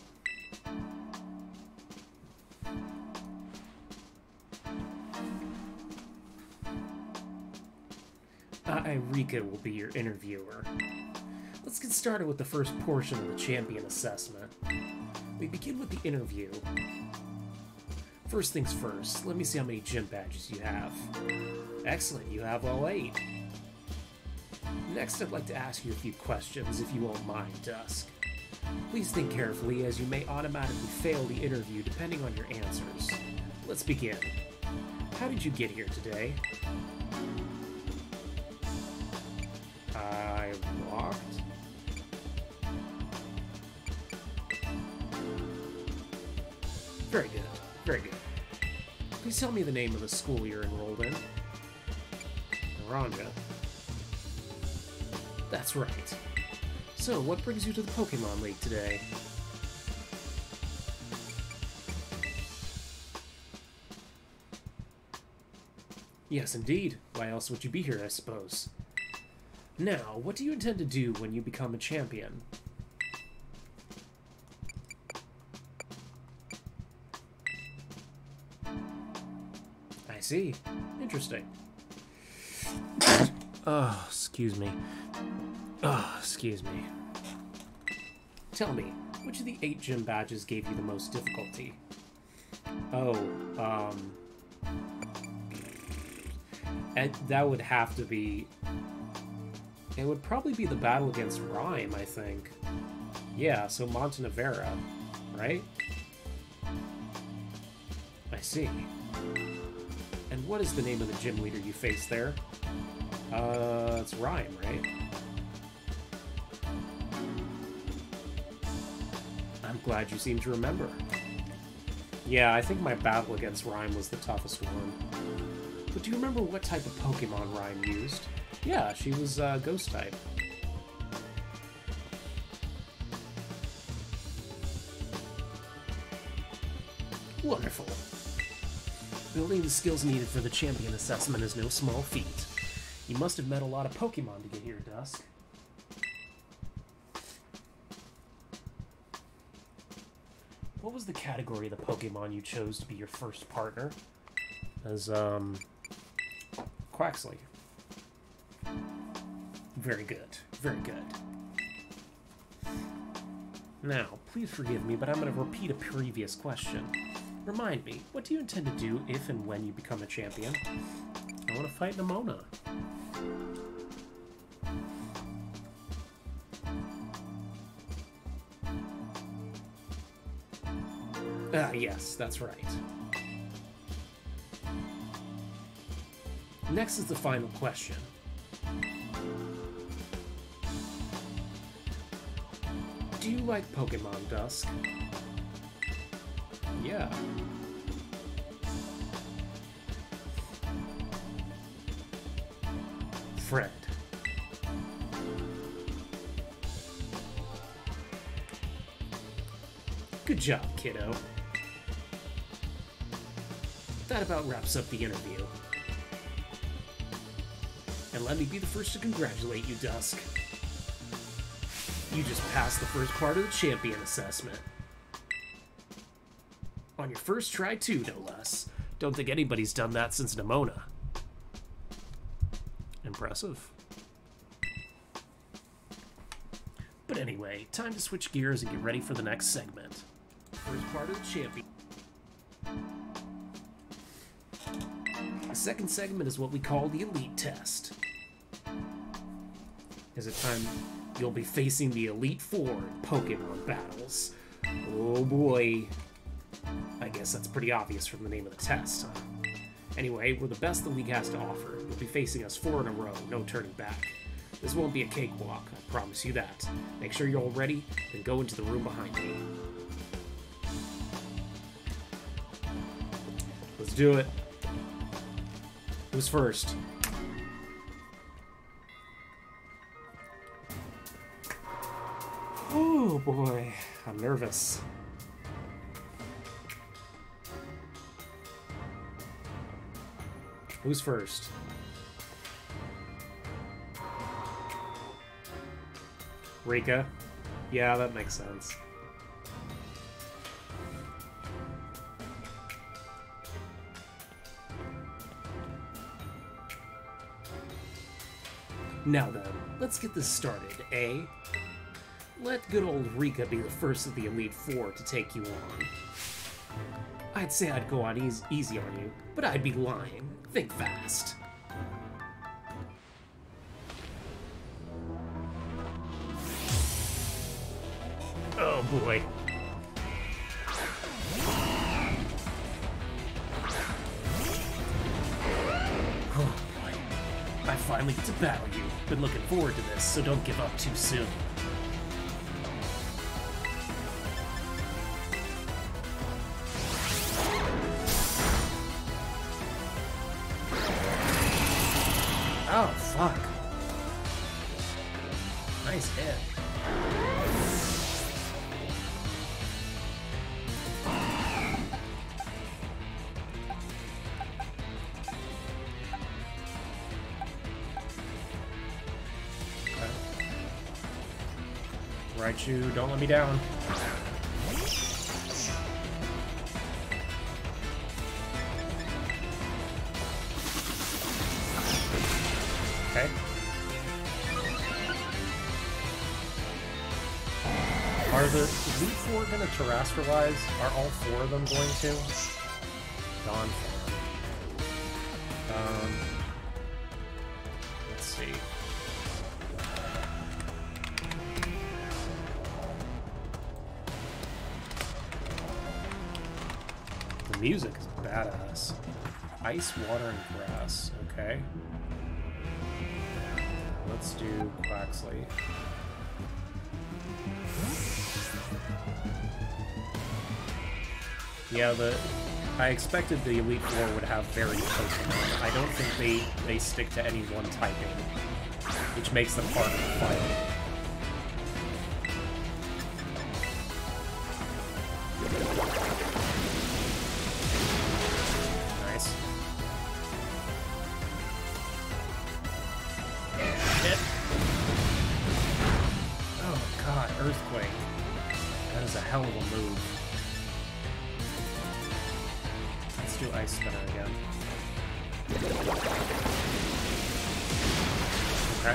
I, Rika, will be your interviewer. Let's get started with the first portion of the champion assessment. We begin with the interview. First things first, let me see how many gym badges you have. Excellent, you have all 8. Next, I'd like to ask you a few questions, if you won't mind, Dusk. Please think carefully, as you may automatically fail the interview depending on your answers. Let's begin. How did you get here today? I walked. Very good, very good. Please tell me the name of the school you're enrolled in. Naranja. That's right. So, what brings you to the Pokemon League today? Yes, indeed. Why else would you be here, I suppose? Now, what do you intend to do when you become a champion? I see. Interesting. Oh, excuse me. Oh, excuse me. Tell me, which of the 8 gym badges gave you the most difficulty? Oh, and that would have to be... It would probably be the battle against Rhyme, I think. Yeah, so Montenevera, right? I see. And what is the name of the gym leader you faced there? It's Rhyme, right? I'm glad you seem to remember. Yeah, I think my battle against Rhyme was the toughest one. But do you remember what type of Pokemon Rhyme used? Yeah, she was Ghost type. Wonderful. Building the skills needed for the champion assessment is no small feat. You must have met a lot of Pokemon to get here, Dusk. What was the category of the Pokemon you chose to be your first partner? As, Quaxley. Very good. Very good. Now, please forgive me, but I'm going to repeat a previous question. Remind me, what do you intend to do if and when you become a champion? I want to fight Nimona. Ah, yes, that's right. Next is the final question. Do you like Pokemon, Dusk? Yeah. Fred. Good job, kiddo. That about wraps up the interview. And let me be the first to congratulate you, Dusk. You just passed the first part of the champion assessment. On your first try, too, no less. Don't think anybody's done that since Nimona. Impressive. But anyway, time to switch gears and get ready for the next segment. First part of the champion. The second segment is what we call the Elite Test. Is it time you'll be facing the Elite Four in Pokemon battles? Oh boy. I guess that's pretty obvious from the name of the test, huh? Anyway, we're the best the league has to offer. You'll be facing us 4 in a row, no turning back. This won't be a cakewalk, I promise you that. Make sure you're all ready, then go into the room behind me. Let's do it. Who's first? Oh boy, I'm nervous. Who's first? Rika? Yeah, that makes sense. Now then, let's get this started, eh? Let good old Rika be the first of the Elite Four to take you on. I'd say I'd go on easy on you, but I'd be lying. Think fast. Oh boy. Oh boy. I finally get to battle you. Been looking forward to this, so don't give up too soon. Oh, fuck. Nice hit. Okay. Raichu, don't let me down. Okay. Are the Elite Four going to terrestrialize? Are all 4 of them going to? Dawn form. Let's see. The music is badass. Ice, water, and grass. Okay. Let's do Quaxley. Yeah, I expected the Elite Four would have varied Pokemon. I don't think they stick to any one typing, which makes them harder to fight. Nice. Hit. Oh god, Earthquake. That is a hell of a move. Let's do Ice Spinner again. Okay.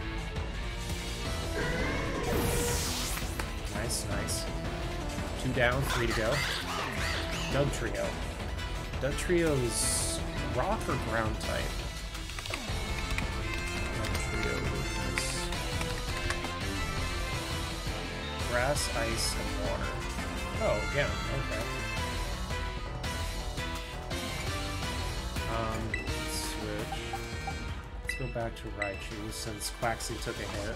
Nice, nice. 2 down, 3 to go. Dugtrio. Dugtrio's rock or ground type? Dugtrio is grass, ice, and water. Oh, again, okay. Let's switch. Let's go back to Raichu since Quaxley took a hit.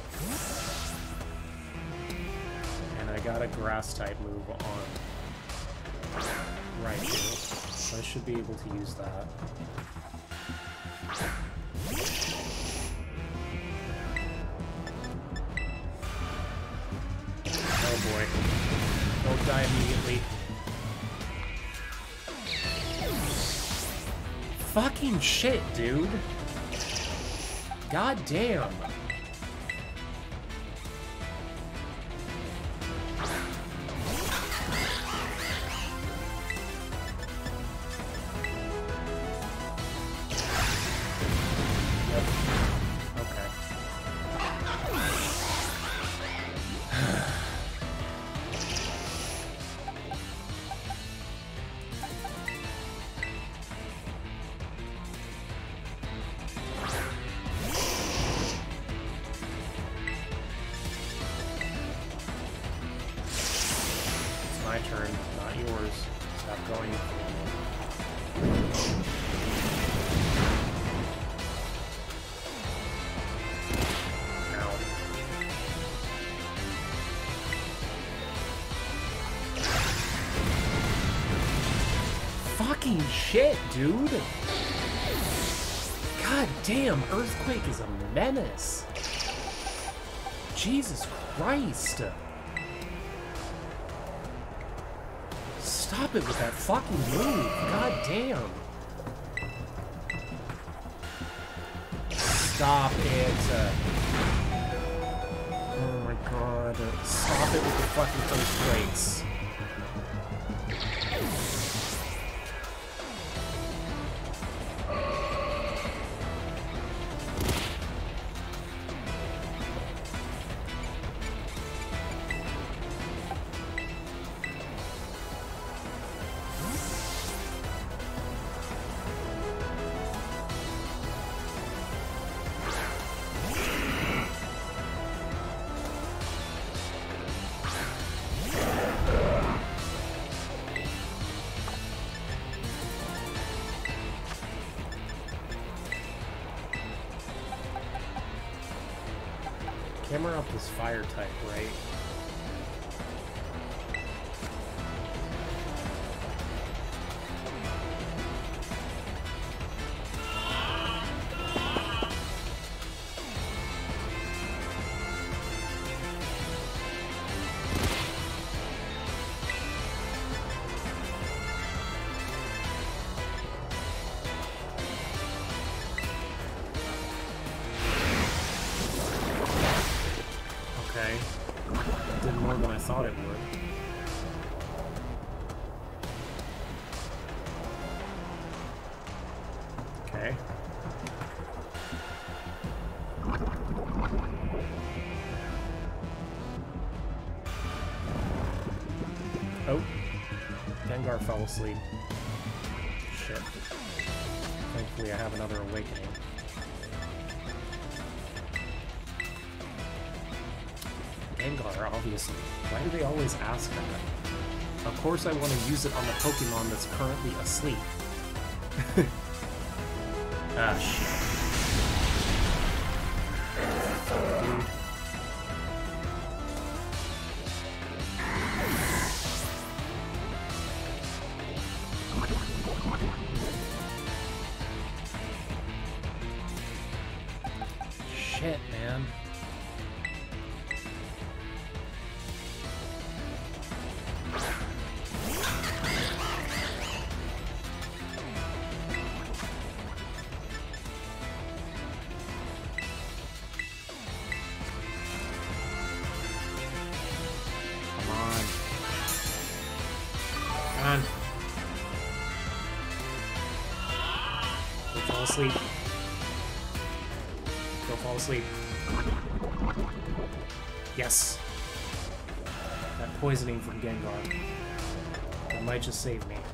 And I got a grass type move on Raichu, so I should be able to use that. Oh boy. Oh Die immediately. Fucking shit, dude. God damn. My turn, not yours. Stop going. Ow. Fucking shit, dude! God damn, Earthquake is a menace! Jesus Christ! Stop it with that fucking move! God damn! Stop it! Oh my god! Stop it with the fucking earthquakes! Camera up is fire type, right? Okay. Did more than I thought it would. Okay. Oh. Gengar fell asleep. Shit. Thankfully I have another awakening. Gengar, obviously. Why do they always ask that? Of course I want to use it on the Pokemon that's currently asleep. Ah, shit. Dude. Shit, man. On. Go fall asleep. Go fall asleep. Yes. That poisoning from Gengar. That might just save me.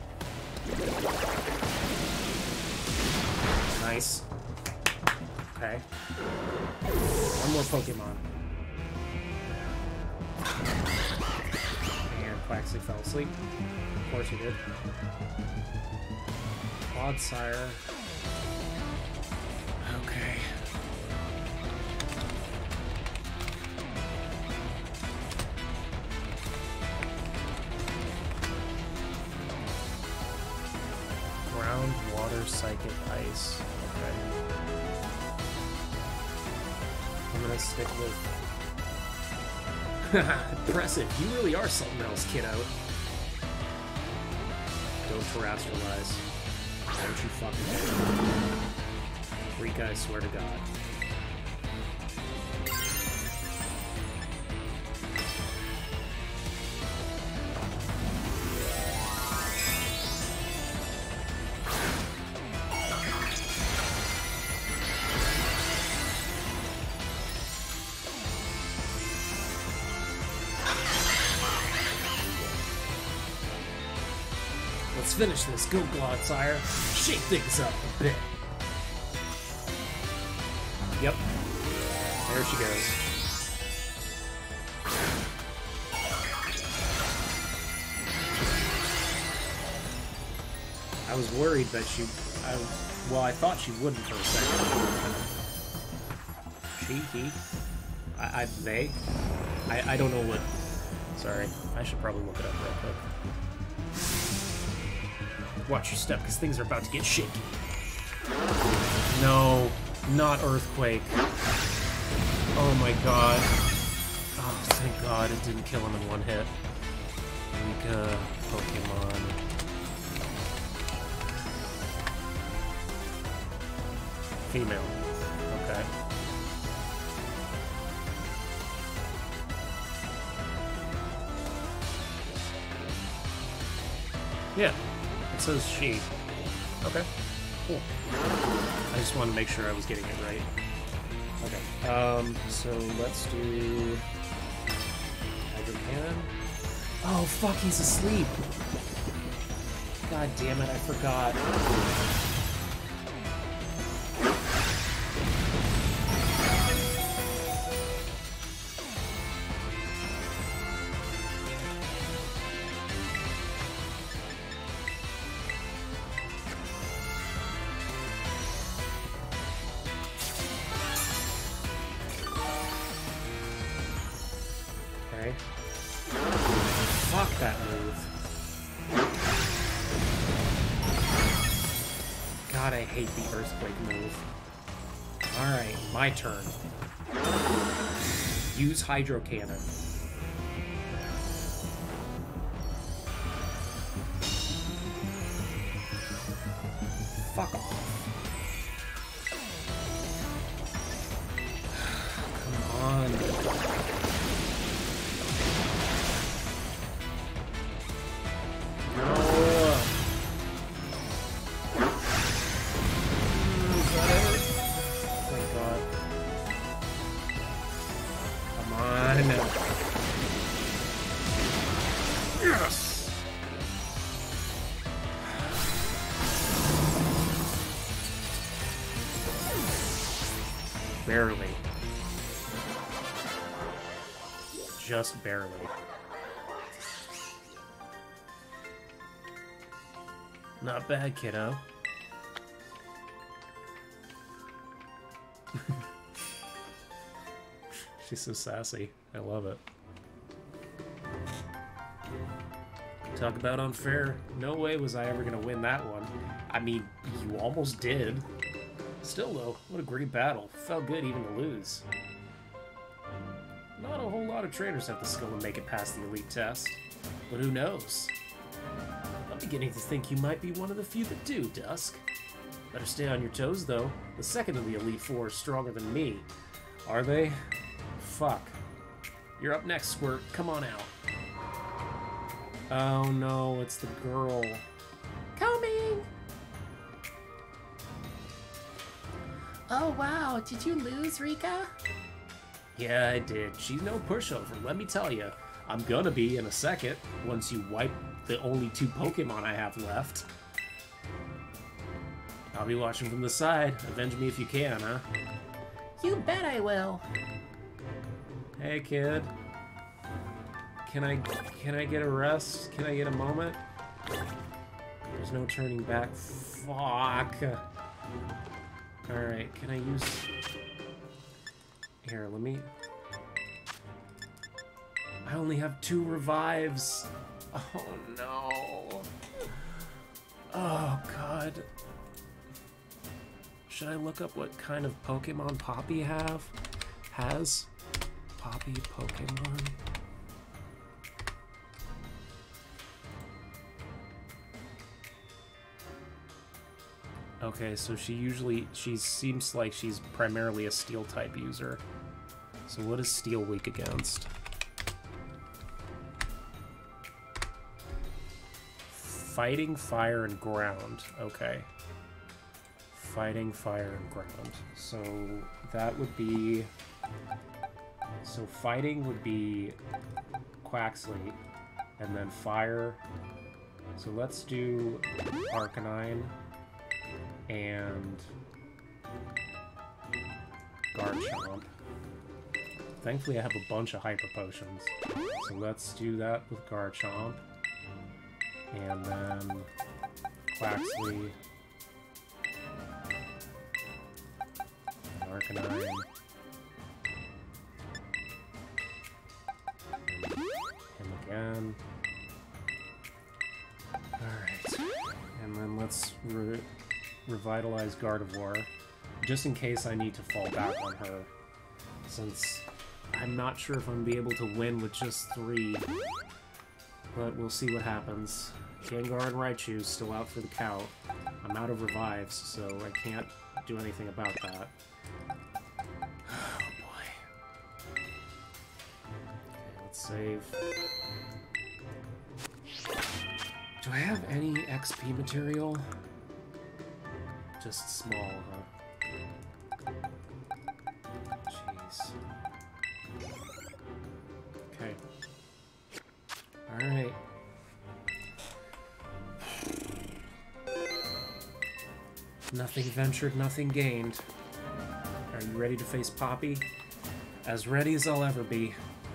Nice. Okay. One more Pokemon. And Quaxley fell asleep. Of course he did. Clodsire. Okay. Ground, water, psychic, ice. Okay. I'm gonna stick with... Impressive. You really are something else, kiddo. Don't terrestrialize. Don't you fucking Rika, I swear to God. Let's finish this. Go, Glodsire. Shake things up a bit. Yep. There she goes. I was worried that she... well, I thought she wouldn't for a second. She, he... they? I don't know what... Sorry. I should probably look it up real quick. Watch your step, because things are about to get shaky. No, not Earthquake. Oh my god. Oh, thank god it didn't kill him in one hit. Rika, Pokemon. Female. Okay. Yeah. It says she. Okay, cool. I just wanted to make sure I was getting it right. Okay, so let's do... Hydro Cannon. Oh, fuck, he's asleep! God damn it, I forgot. Fuck that move. God, I hate the Earthquake move. Alright, my turn. Use Hydro Cannon. Fuck off. Come on. Barely. Just barely. Not bad, kiddo. She's so sassy. I love it. Talk about unfair. No way was I ever gonna win that one. I mean, you almost did. Still, though, what a great battle. Felt good even to lose. Not a whole lot of trainers have the skill to make it past the elite test. But who knows? I'm beginning to think you might be one of the few that do, Dusk. Better stay on your toes, though. The second of the Elite Four is stronger than me. Are they? Fuck. You're up next, Squirt. Come on out. Oh no, it's the girl. Coming! Oh wow, did you lose, Rika? Yeah, I did. She's no pushover, let me tell you. I'm gonna be in a second, once you wipe the only 2 Pokemon I have left. I'll be watching from the side. Avenge me if you can, huh? You bet I will. Hey, kid. Can I get a rest? Can I get a moment? There's no turning back. Fuck. Alright, can I use... Here, let me... I only have 2 revives. Oh, no. Oh, God. Should I look up what kind of Pokemon Poppy has? Poppy Pokemon? Okay, so she seems like she's primarily a steel type user. So what is steel weak against? Fighting, fire, and ground. Okay. Fighting, fire, and ground. So that would be... So fighting would be Quaxley, and then fire. So let's do Arcanine and Garchomp. Thankfully I have a bunch of Hyper Potions. So let's do that with Garchomp. And then Quaxley and Arcanine. Him again. Alright. And then let's revitalize Gardevoir, just in case I need to fall back on her, since I'm not sure if I'm going to be able to win with just 3, but we'll see what happens. Gengar and Raichu still out for the count. I'm out of revives, so I can't do anything about that. Oh boy. Okay, let's save. Do I have any XP material? Just small, huh? Jeez. Okay. Alright. Nothing ventured, nothing gained. Are you ready to face Poppy? As ready as I'll ever be.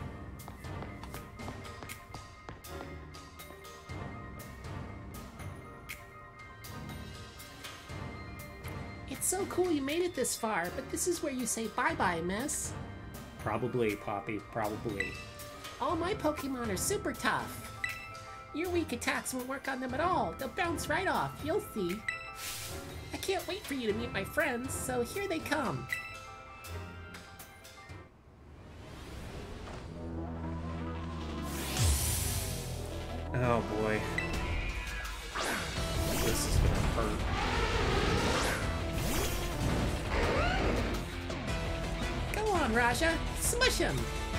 It's so cool you made it this far, but this is where you say bye-bye, miss. Probably, Poppy, probably. All my Pokemon are super tough. Your weak attacks won't work on them at all. They'll bounce right off, you'll see. I can't wait for you to meet my friends, so here they come. Oh boy. This is gonna hurt. Go on, Raja. Smush him.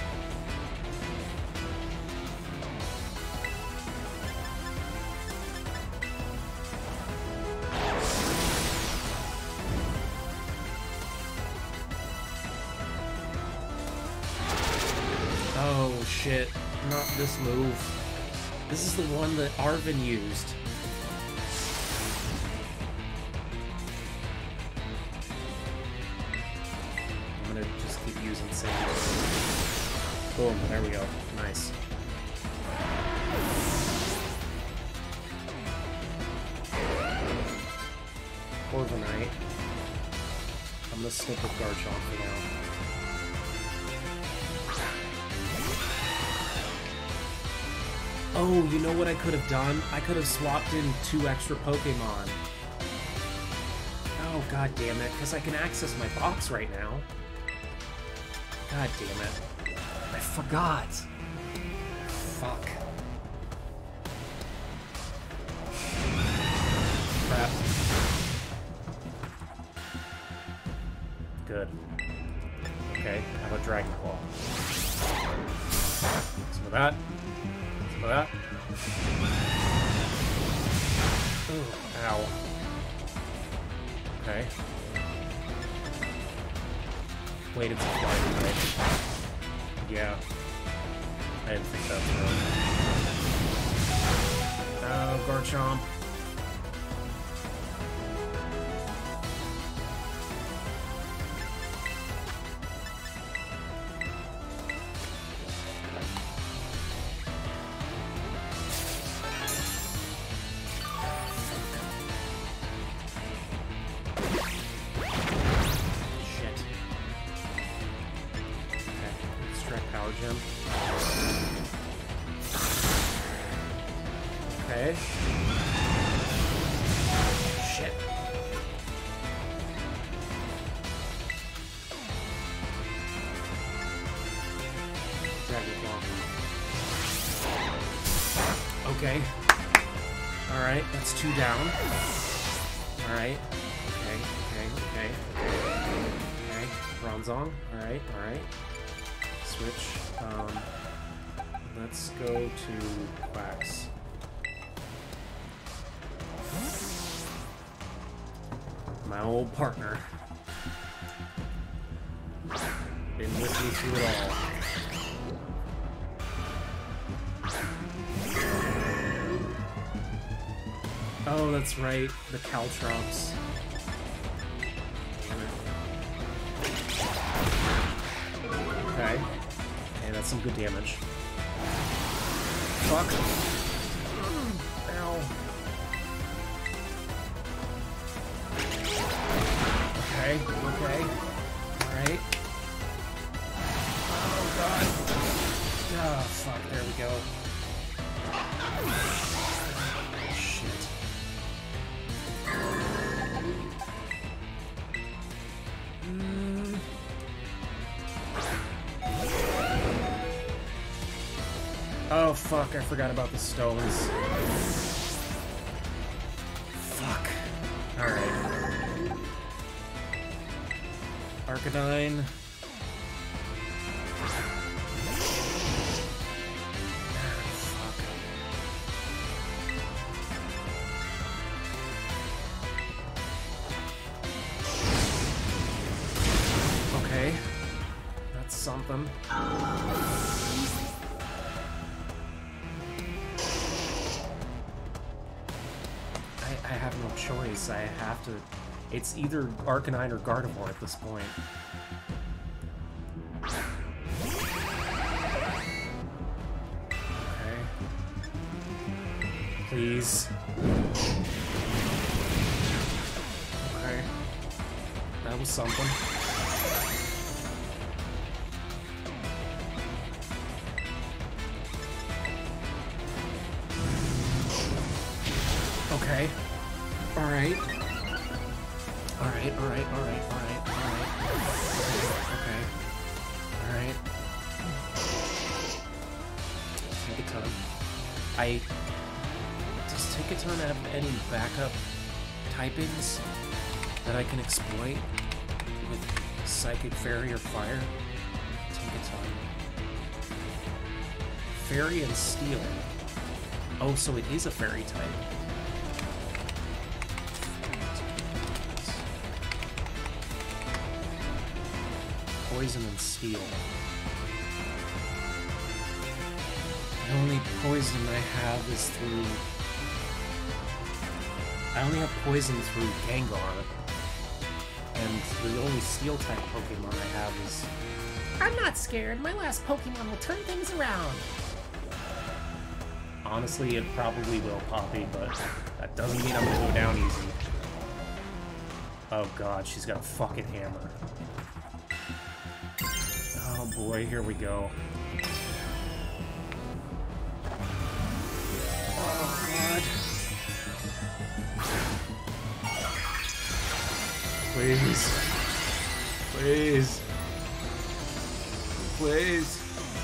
Oh shit, not this move. This is the one that Arvin used. I'm gonna just keep using Sand. Boom, there we go. Nice. Corviknight. I'm gonna stick with Garchomp for now. Oh, you know what I could have done? I could have swapped in 2 extra Pokemon. Oh, god damn it, because I can access my box right now. God damn it. I forgot. Fuck. Crap. Good. Okay, how about Dragon Claw? Some of that. That. Ooh, ow. Okay. Wait, it's a flying type. Yeah. I didn't think that through. Oh, Garchomp. Okay. Shit. Dragon Claw. Okay. Alright, that's 2 down. Alright. Bronzong. Alright, alright. Switch. Let's go to Quacks. My old partner. Been with me through it all. Oh, that's right. The Caltrops. Okay. Hey, that's some good damage. Fuck. Ow. Okay, okay. Alright. Oh, God. Oh, fuck. There we go. Shit. Oh, fuck. I forgot about the stones. Fuck. Alright. Arcanine. Okay. That's something. I have no choice. I have to... It's either Arcanine or Gardevoir at this point. Okay. Please. Okay. That was something. Okay. Alright. Alright, alright, alright, alright, alright. Okay. Alright. Take a ton. Does Take a ton have any backup typings that I can exploit with Psychic, Fairy, or Fire? Take a ton. Fairy and Steel. Oh, so it is a Fairy type. Poison and Steel. The only poison I have is through... I only have poison through Gengar. And the only Steel-type Pokemon I have is... I'm not scared. My last Pokemon will turn things around. Honestly, it probably will, Poppy, but that doesn't mean I'm gonna go down easy. Oh god, she's got a fucking hammer. Oh boy, here we go. Oh god. Please. Please. Please.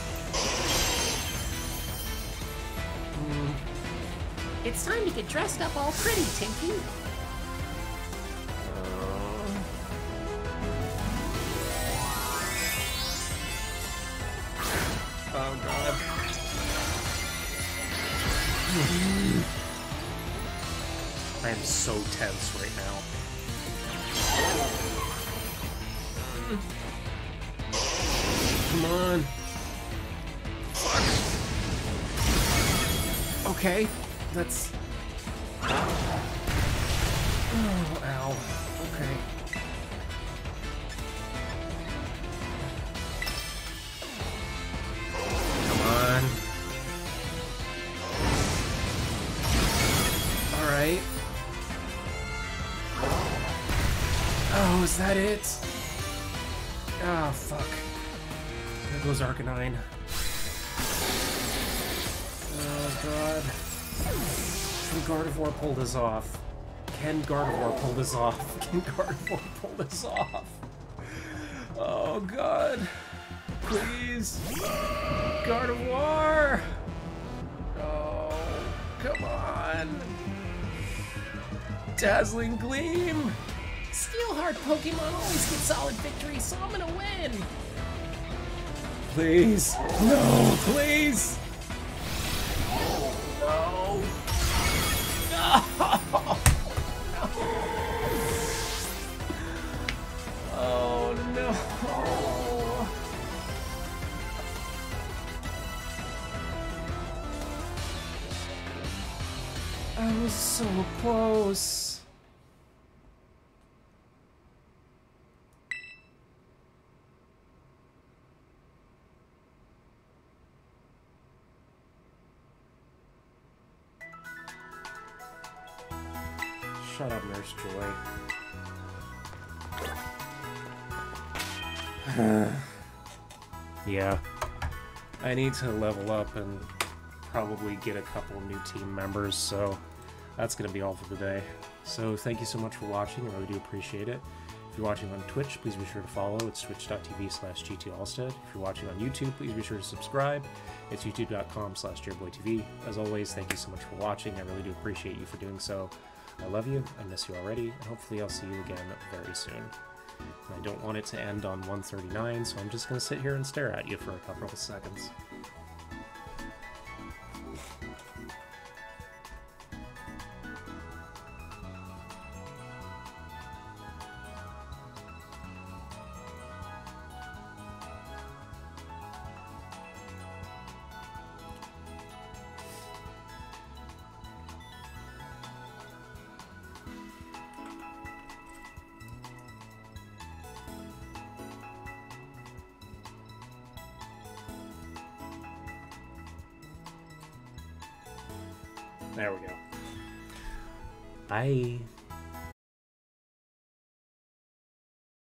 It's time to get dressed up all pretty, Tinky. Oh god. I am so tense right now. Come on. Fuck. Okay, that's... Oh, ow. Okay. Come on. Alright. Oh, is that it? Ah, fuck. There goes Arcanine. Oh, God. Can Gardevoir pull this off? Can Gardevoir pull this off? Can Gardevoir pull this off? Oh, God. Please. Gardevoir! Oh, come on. Dazzling Gleam! Steelheart Pokemon always get solid victories, so I'm gonna win! Please. No, please. No. No. Oh, no. I was so close. Shut up, Nurse Joy. Yeah. I need to level up and probably get a couple new team members, so that's going to be all for today. So thank you so much for watching, I really do appreciate it. If you're watching on Twitch, please be sure to follow. It's twitch.tv/GTAllstead. If you're watching on YouTube, please be sure to subscribe. It's youtube.com/JairBoyTV. As always, thank you so much for watching. I really do appreciate you for doing so. I love you, I miss you already, and hopefully I'll see you again very soon. And I don't want it to end on 139, so I'm just going to sit here and stare at you for a couple of seconds. There we go. Bye.